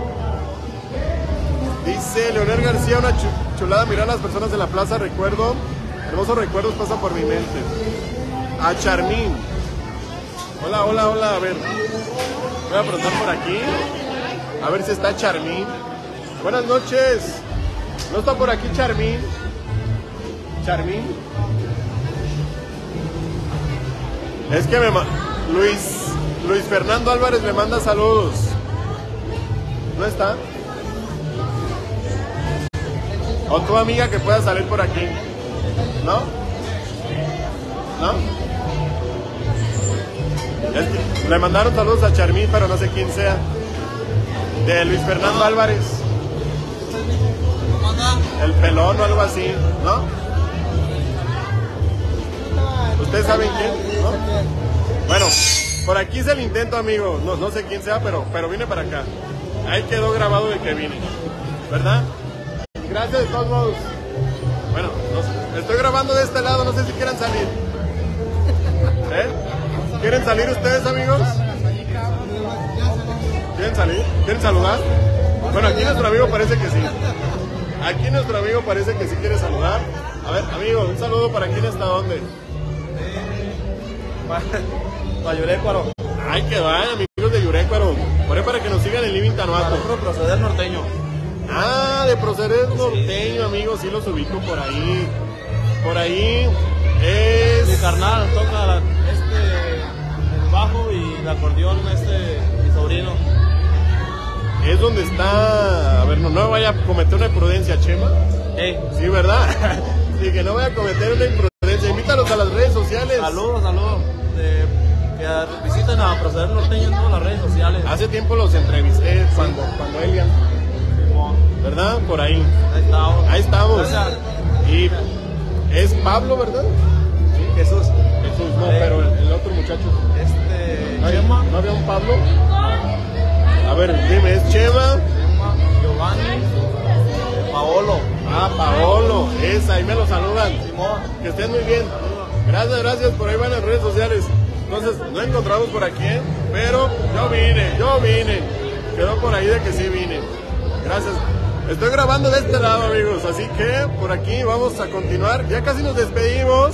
Dice Leonel García, una chulada mirar a las personas de la plaza, recuerdo. Hermosos recuerdos pasan por mi mente. A Charmín. Hola, hola, hola, a ver. Voy a preguntar por aquí. A ver si está Charmín. Buenas noches. ¿No está por aquí Charmín? Charmín. Es que me... Luis... Luis Fernando Álvarez me manda saludos. ¿No está? O tu amiga que pueda salir por aquí. ¿No? ¿No? Es que le mandaron saludos a Charmín, pero no sé quién sea. De Luis Fernando Álvarez. El pelón o algo así, ¿no? ¿Ustedes saben quién? ¿No? Bueno, por aquí es el intento, amigo. No, no sé quién sea, pero, pero vine para acá. Ahí quedó grabado de que vine. ¿Verdad? Gracias de todos modos. Bueno, no sé. Estoy grabando de este lado, no sé si quieran salir. ¿Eh? ¿Quieren salir ustedes, amigos? ¿Quieren salir? ¿Quieren saludar? Bueno, aquí nuestro amigo parece que sí. Aquí nuestro amigo parece que sí quiere saludar. A ver, amigo, un saludo para quién está dónde. Para Yurecuaro. Ay, que va, amigos de Yurecuaro. Por ahí para que nos sigan en Living Tanuato. Para proceder norteño. Ah, de proceder norteño, amigos, sí los ubico por ahí. Por ahí es... Mi carnal toca este, el bajo y el acordeón, este, mi sobrino. Es donde está... A ver, no, no vaya a cometer una imprudencia, Chema. Hey. Sí, ¿verdad? Sí, que no vaya a cometer una imprudencia. Invítalos a las redes sociales. Saludos, saludos. De, que visiten a Proceder Norteño en todas las redes sociales. Hace tiempo los entrevisté cuando, cuando Elian. ¿Verdad? Por ahí. Ahí estamos. Ahí estamos. Gracias. Y es Pablo, ¿verdad? Sí, Jesús. Jesús, no, eh, pero el, el otro muchacho. Este. ¿No, Chema. ¿No había un Pablo? A ver, dime, ¿es Chema? Chema, Giovanni, Paolo. Ah, Paolo, esa, ahí me lo saludan. Simón. Que estén muy bien. Gracias, gracias, por ahí van las redes sociales. Entonces, no encontramos por aquí, ¿eh? Pero yo vine, yo vine. Quedó por ahí de que sí vine. Gracias. Estoy grabando de este lado, amigos, así que por aquí vamos a continuar. Ya casi nos despedimos.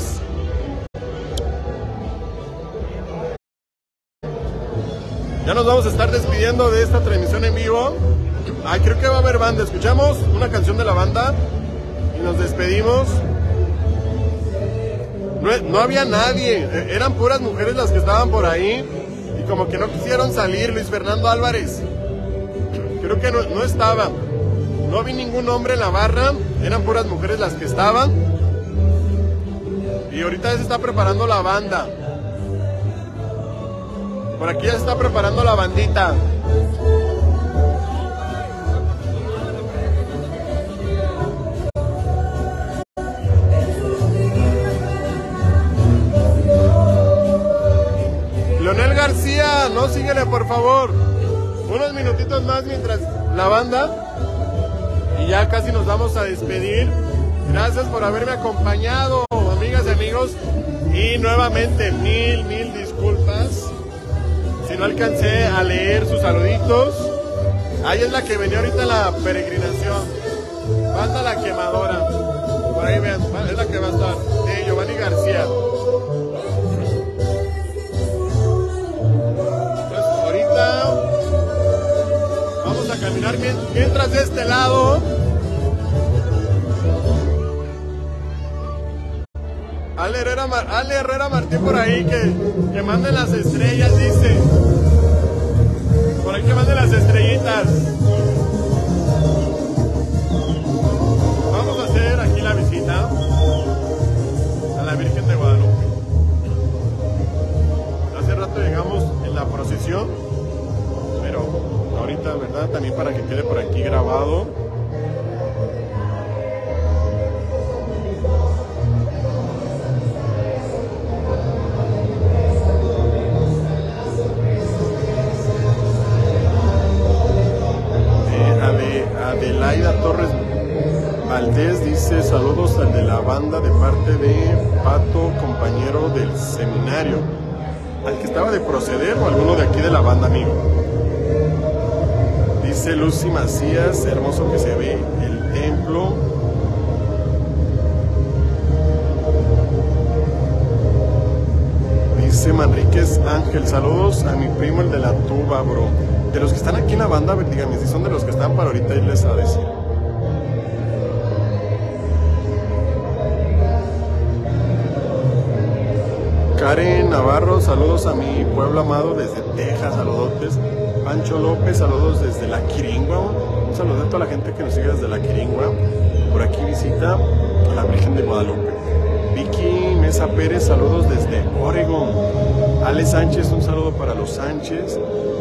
Ya nos vamos a estar despidiendo de esta transmisión en vivo. Ah, creo que va a haber banda. Escuchamos una canción de la banda y nos despedimos. No, no había nadie, eran puras mujeres las que estaban por ahí y como que no quisieron salir. Luis Fernando Álvarez, creo que no, no estaba. No vi ningún hombre en la barra, eran puras mujeres las que estaban. Y ahorita ya se está preparando la banda. Por aquí ya se está preparando la bandita. Leonel García, no, síguele por favor. Unos minutitos más mientras la banda. Y ya casi nos vamos a despedir. Gracias por haberme acompañado, amigas y amigos. Y nuevamente, mil, mil disculpas si no alcancé a leer sus saluditos. Ahí es la que venía ahorita en la peregrinación. Banda La Quemadora. Por ahí vean, es la que va a estar. De Giovanni García. Pues ahorita vamos a caminar mientras de este lado. Ale Herrera, Ale Herrera Martín por ahí, que, que manden las estrellas, dice. Por ahí que manden las estrellitas. Vamos a hacer aquí la visita a la Virgen de Guadalupe. Hace rato llegamos en la procesión, pero ahorita, ¿verdad? También para que quede por aquí grabado. Adelaida Torres Valdés dice saludos al de la banda de parte de Pato, compañero del seminario. ¿Al que estaba de proceder o alguno de aquí de la banda, amigo? Dice Lucy Macías, hermoso que se ve el templo. Dice Manríquez Ángel, saludos a mi primo el de la tuba, bro. De los que están aquí en la banda, a ver, díganme si son de los que están para ahorita irles a decir. Karen Navarro, saludos a mi pueblo amado desde Texas, saludotes. Pancho López, saludos desde La Quiringua. Un saludo a toda la gente que nos sigue desde La Quiringua. Por aquí visita a la Virgen de Guadalupe. Vicky Mesa Pérez, saludos desde Oregon. Ale Sánchez, un saludo para los Sánchez.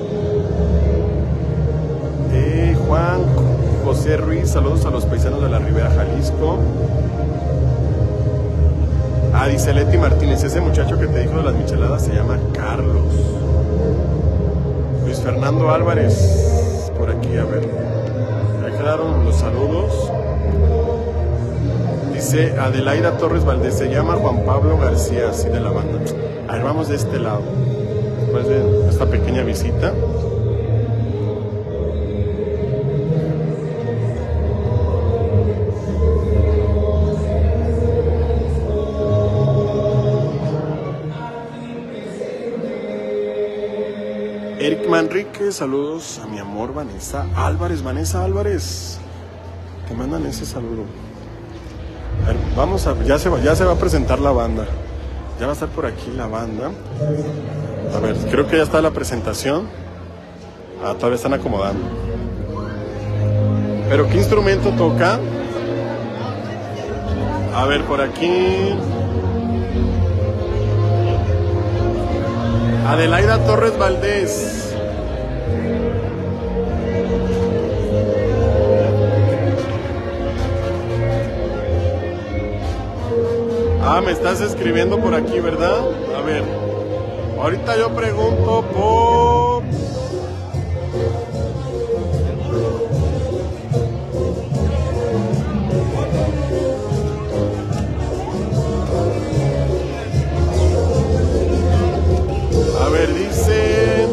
Eh, Juan José Ruiz, saludos a los paisanos de la Ribera, Jalisco. Ah, dice Leti Martínez, ese muchacho que te dijo de las micheladas se llama Carlos. Luis Fernando Álvarez, por aquí, a ver. Ya quedaron los saludos. Dice Adelaida Torres Valdés, se llama Juan Pablo García, así de la banda. A ver, vamos de este lado. Después de esta pequeña visita. Eric Manrique, saludos a mi amor Vanessa Álvarez. Vanessa Álvarez, te mandan ese saludo. A ver, vamos a, ya se va, ya se va a presentar la banda. Ya va a estar por aquí la banda. A ver, creo que ya está la presentación. Ah, todavía están acomodando. Pero ¿qué instrumento toca? A ver, por aquí. Adelaida Torres Valdés. Ah, me estás escribiendo por aquí, ¿verdad? A ver, ahorita yo pregunto por... A ver, dice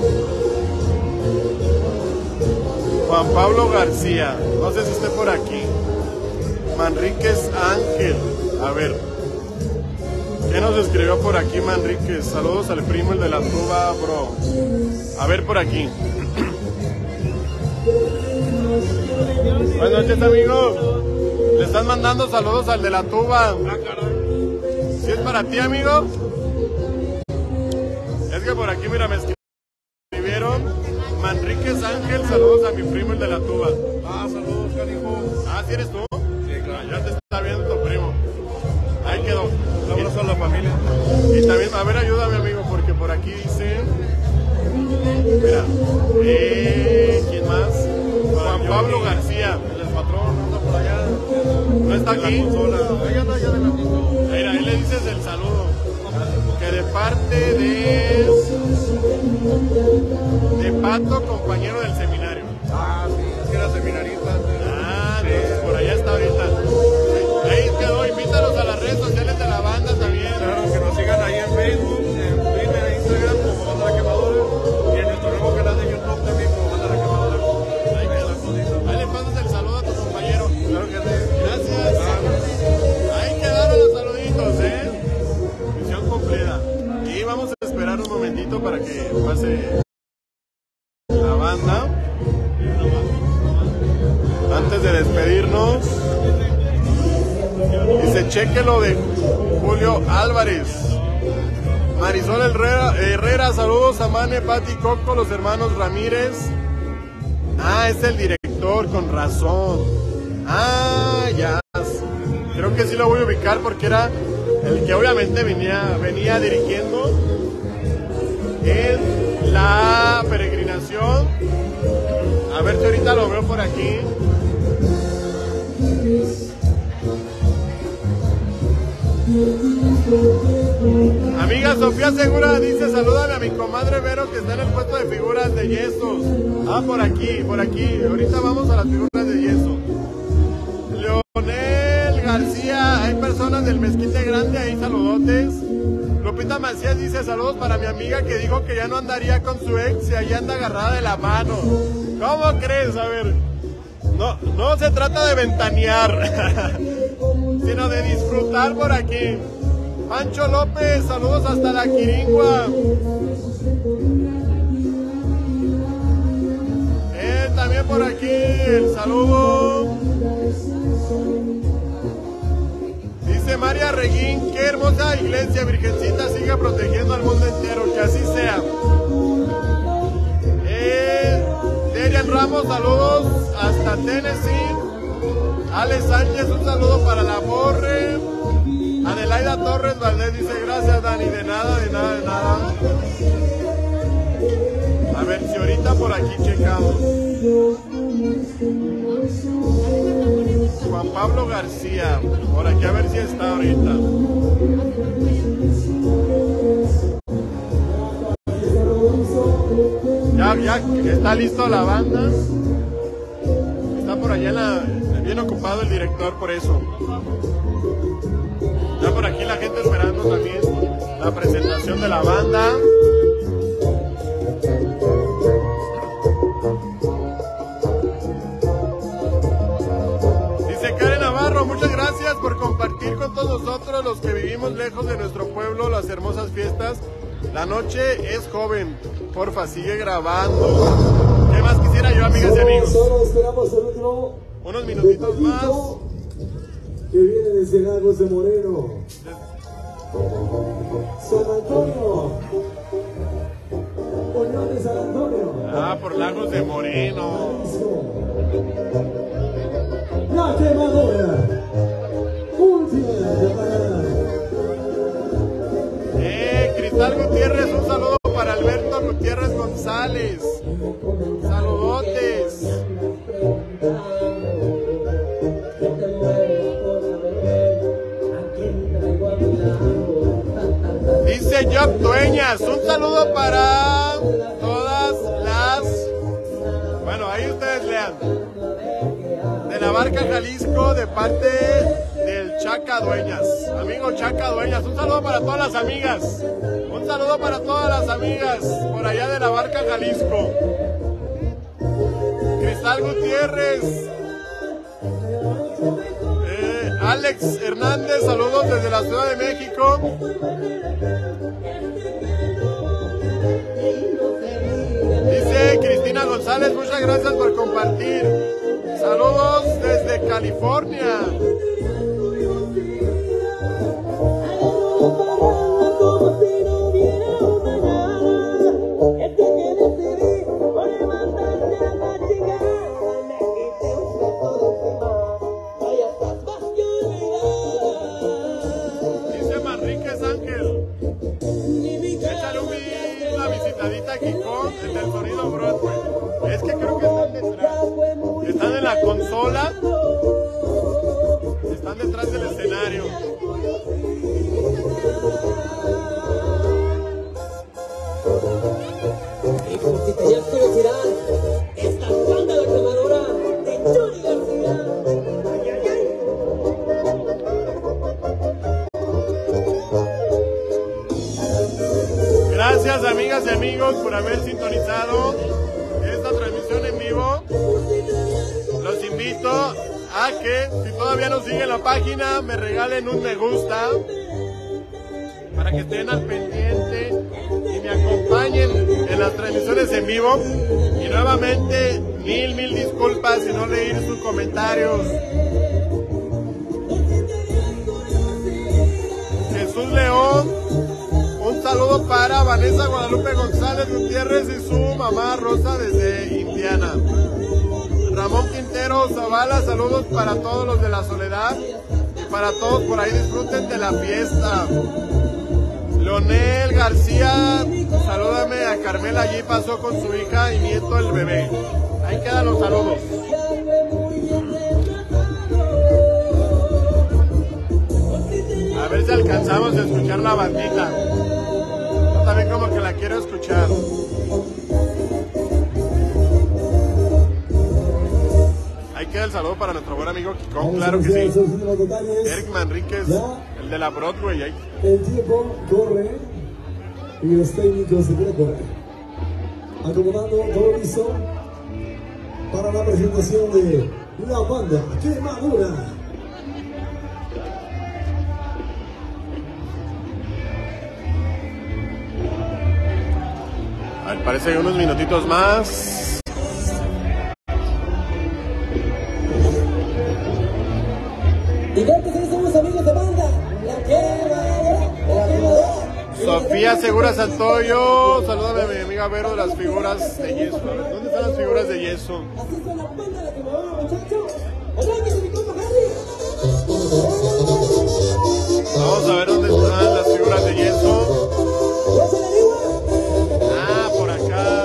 Juan Pablo García, no sé si esté por aquí. Manríquez Ángel, a ver, ¿qué nos escribió por aquí Manríquez? Saludos al primo, el de la tuba, bro. A ver por aquí. Buenas noches, amigos. Le están mandando saludos al de la tuba. ¿Sí es para ti, amigo? Es que por aquí, mira, me escribieron Manríquez Ángel, saludos a mi primo, el de la tuba. Ah, saludos, cariño. Ah, ¿sí eres tú? Sí, claro. Ya te está viendo tu primo. Ahí quedó. Un abrazo a la familia. Y también, a ver, ayúdame, amigo, porque por aquí dice... Mira, eh, ¿quién más? Juan Pablo García. El patrón anda por allá. ¿No está aquí? Ahí anda, ya de ratito. Mira, ahí le dices el saludo. Que de parte de... De Pato, compañero del seminario. Ah, sí, es que era seminarista. Ah, entonces por allá está ahorita. Ahí quedó, invítalos a las redes sociales de la banda también. Claro, que nos sigan ahí en Facebook, en Twitter, en Instagram como Banda La Quemadora y en nuestro nuevo canal de YouTube también como Banda La Quemadora. Ahí quedó. despedirnos. Dice, chéquelo de Julio Álvarez. Marisol Herrera, Herrera, saludos a Mane, Pati, Coco, los hermanos Ramírez. Ah, es el director, con razón. Ah, ya. Creo que sí lo voy a ubicar porque era el que obviamente venía, venía dirigiendo en la peregrinación. A ver si ahorita lo veo por aquí. Amiga Sofía Segura dice, salúdame a mi comadre Vero que está en el puesto de figuras de yesos. Ah, por aquí, por aquí. Ahorita vamos a las figuras de yeso. Leonel García, hay personas del Mezquite Grande, ahí saludotes. Lupita Macías dice, saludos para mi amiga que dijo que ya no andaría con su ex y allá anda agarrada de la mano. ¿Cómo crees? A ver, no, no se trata de ventanear, sino de disfrutar por aquí. Pancho López, saludos hasta la Quiringua. Eh, también por aquí el saludo. Dice María Reguín, qué hermosa iglesia, Virgencita, siga protegiendo al mundo entero, que así sea. Eh, Derian Ramos, saludos hasta Tennessee. Alex Sánchez, un saludo para la Borre. Adelaida Torres Valdés dice, gracias Dani, de nada, de nada, de nada. A ver si ahorita por aquí checamos. Juan Pablo García, por aquí a ver si está ahorita. Ya, ya está listo la banda. Está por allá en la, bien ocupado el director por eso. Ya por aquí la gente esperando también la presentación de la banda. Dice Karen Navarro, muchas gracias por compartir con todos nosotros los que vivimos lejos de nuestro pueblo las hermosas fiestas. La noche es joven, porfa, sigue grabando. ¿Qué más quisiera yo, amigas y amigos? Solo esperamos el último. Unos minutitos más. Que viene desde Lagos de Moreno. San Antonio. Unión de San Antonio. Ah, por Lagos de Moreno. La quemadora. Última llamada. Eh, Cristal Gutiérrez, un saludo para Alberto Gutiérrez González. Saludotes. Dice Job Dueñas, un saludo para todas las, bueno, ahí ustedes lean, de la Barca Jalisco, de parte del Chaca Dueñas. Amigo Chaca Dueñas, un saludo para todas las amigas, un saludo para todas las amigas por allá de la Barca Jalisco. Cristal Gutiérrez, eh, Alex Hernández, saludos desde la Ciudad de México. Dice Cristina González, muchas gracias por compartir. Saludos desde California. Dice Manríquez Ángel, échale una visitadita a Kikón, el del sonido Broadway. Es que creo que están detrás. Están en la consola. Están detrás del escenario. Y por si tenías curiosidad, esta banda la quemadora de Johnny García. Ay, ay, ay. Gracias, amigas y amigos, por haber sintonizado esta transmisión en vivo. Los invito a que, si todavía no siguen la página, me regalen un me gusta para que estén al pendiente y me acompañen en las transmisiones en vivo. Y nuevamente, mil, mil disculpas si no leí sus comentarios. Jesús León, un saludo para Vanessa Guadalupe González Gutiérrez y su mamá Rosa desde Indiana. Ramón Quintero Zavala, saludos para todos los de La Soledad y para todos por ahí, disfruten de la fiesta. Leonel García, salúdame a Carmela, allí pasó con su hija y nieto el bebé. Ahí quedan los saludos. A ver si alcanzamos a escuchar la bandita. Yo también como que la quiero escuchar. Ahí queda el saludo para nuestro buen amigo Kikón, claro que sí. Eric Manríquez, el de la Broadway. Ahí. El tiempo corre y los técnicos se quieren correr. Acomodando todo listo para la presentación de la banda Quemadura. A ver, parece que unos minutitos más. Y creo que sí somos amigos de banda. La Quemadura, la Quemadura. Sofía Segura Santoyo, salúdame a mi amiga Vero de las figuras de yeso. A ver, ¿dónde están las figuras de yeso? Así con la banda La Quemadura, muchachos. Arránquese mi compa Harry. Vamos a ver dónde están las figuras de yeso. Ah, por acá.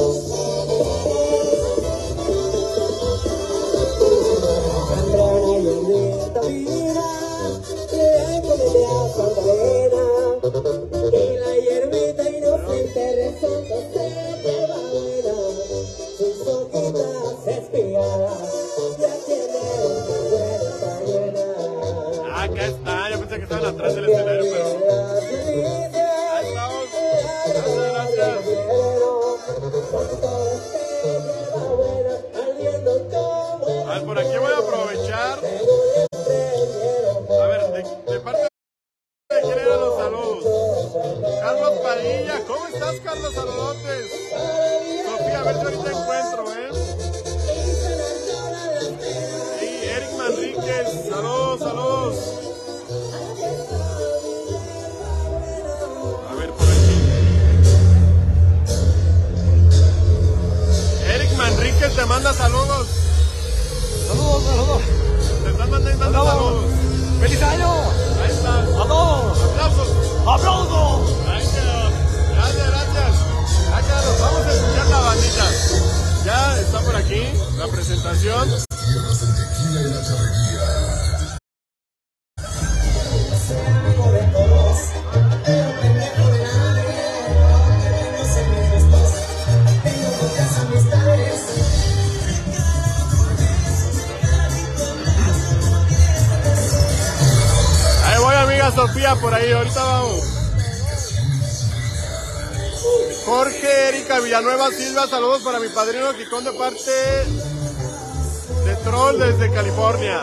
Y la hierbita inocente resulta ser de la buena. Sus hojitas espigadas ya tienen vuelta llena. Ah, acá está, yo pensé que estaban atrás del escenario, pero... Ahí estamos. Gracias, gracias. A ver, por aquí voy a aprovechar. A ver, de, de parte de quién eran los saludos. Carlos Padilla, ¿cómo estás, Carlos? Saludotes. Sofía, a ver si ahorita encuentro, ¿eh? Sí, Eric Manríquez, saludos, saludos. A ver, por aquí. Eric Manríquez te manda saludos. Saludos, saludos. Te están mandando saludos. saludos. ¡Feliz año! Ahí está. ¡A todos! ¡Aplausos! ¡Aplausos! Ahí quedó. Gracias, gracias. Acá nos vamos a escuchar la bandita. Ya está por aquí la presentación. Ahí voy, amiga Sofía, por ahí, ahorita vamos. Jorge Erika Villanueva Silva, saludos para mi padrino Kikón de parte de Troll desde California.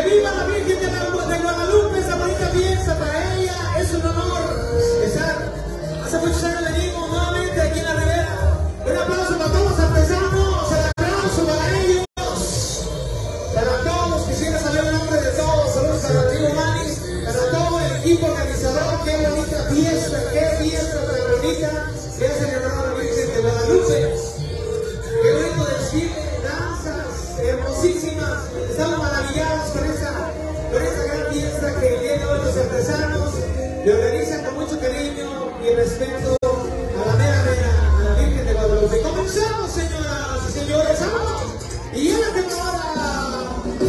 viva la Virgen de, la, de Guadalupe, esta bonita fiesta para ella. Es un honor estar. Hace muchos años venimos nuevamente aquí en la Ribera. Un aplauso para todos los artesanos, el aplauso para ellos, para todos. Quisiera saber el nombre de todos. Saludos a Rodrigo Manis, para todo el equipo organizador. Qué bonita fiesta, qué fiesta tan bonita que ha celebrado la Virgen de Guadalupe. Qué bonito desfile, danzas hermosísimas. Estamos maravillados con esta, con esta gran fiesta que tienen hoy los artesanos. Le organizan con mucho cariño y respeto a la mera mera, a la Virgen de Guadalupe. Comenzamos, señoras y señores, vamos. Y a la temporada.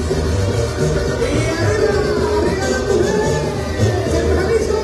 Y arriba, arriba las mujeres. ¿Están listos?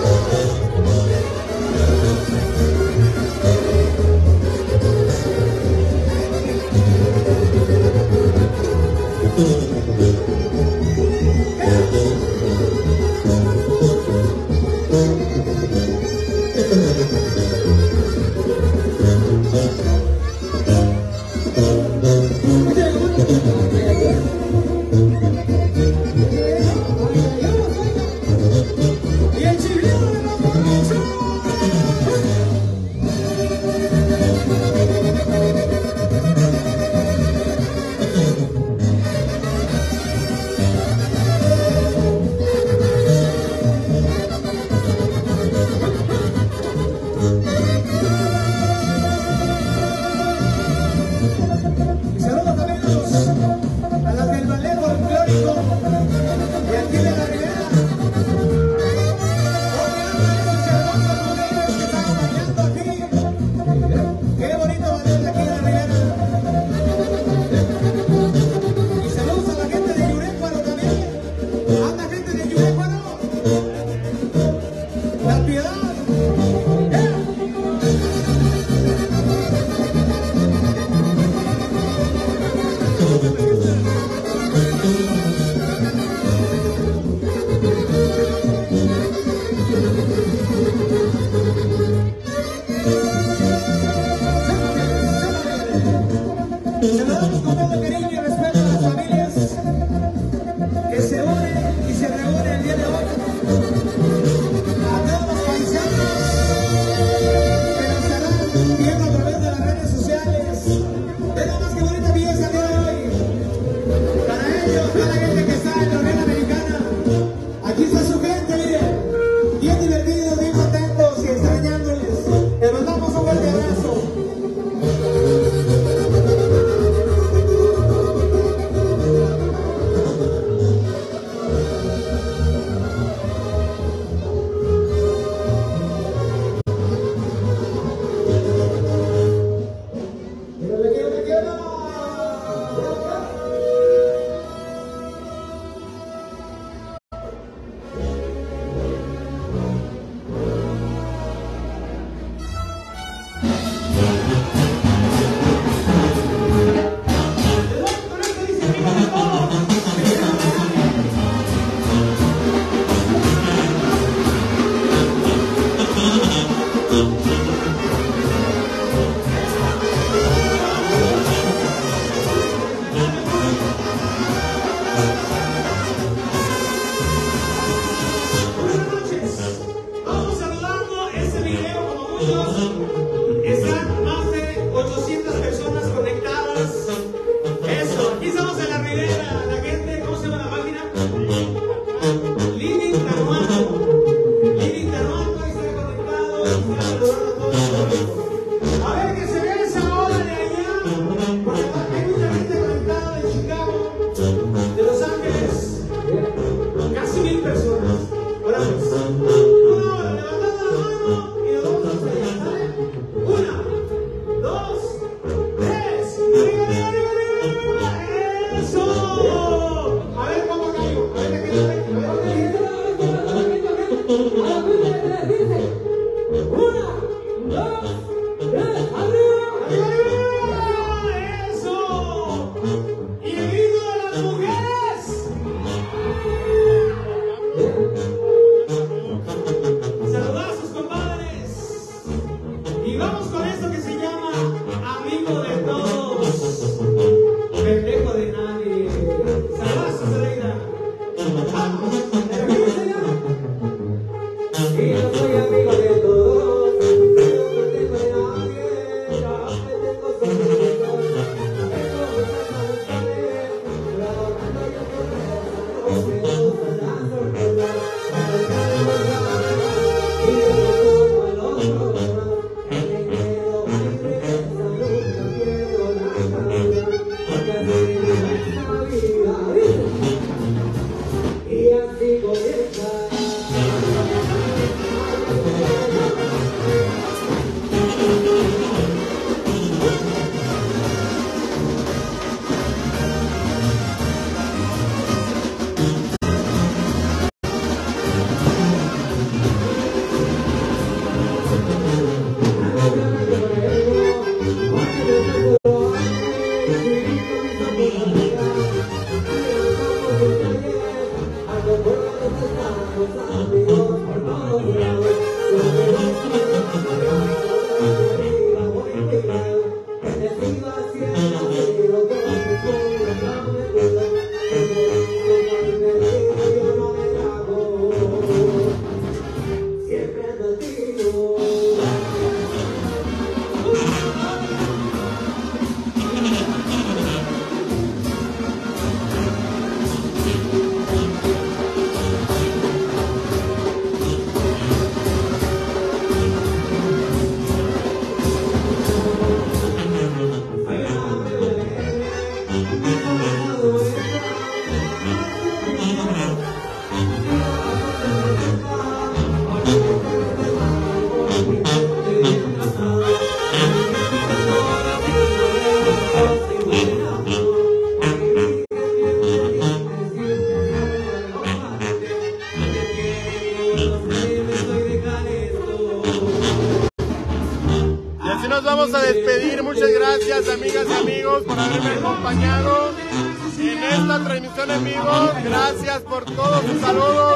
Vamos a despedir. Muchas gracias, amigas y amigos, por haberme acompañado en esta transmisión en vivo. Gracias por todos sus saludos.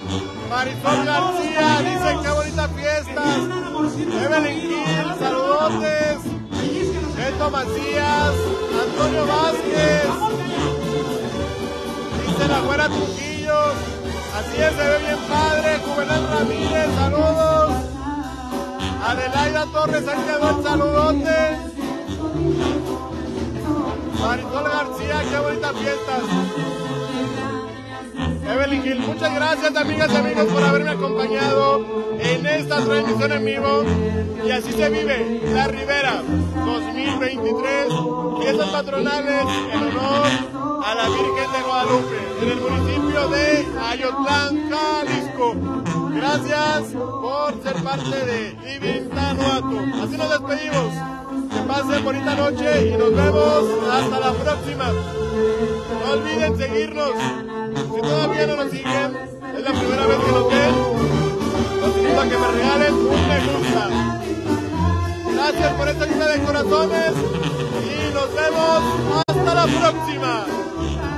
Marisol García dice qué bonita fiesta. Evelyn Gil, saludotes. Beto Macías, Antonio Vázquez. Dice la güera Trujillo. Así es, se ve bien padre. Juvenal Ramírez, saludos. Adelaida Torres, ahí quedó el saludote. Marisol García, qué bonitas fiestas. Evelyn Gil, muchas gracias, amigas y amigos, por haberme acompañado en esta transmisión en vivo. Y así se vive La Ribera dos mil veintitrés, fiestas patronales en honor a la Virgen de Guadalupe, en el municipio de Ayotlán, Jalisco. Gracias por ser parte de Living Tanuato. Así nos despedimos. Que pasen bonita noche y nos vemos hasta la próxima. No olviden seguirnos. Si todavía no nos siguen, es la primera vez que nos ven, los invito a que me regalen un me gusta. Gracias por esta lista de corazones y nos vemos hasta la próxima.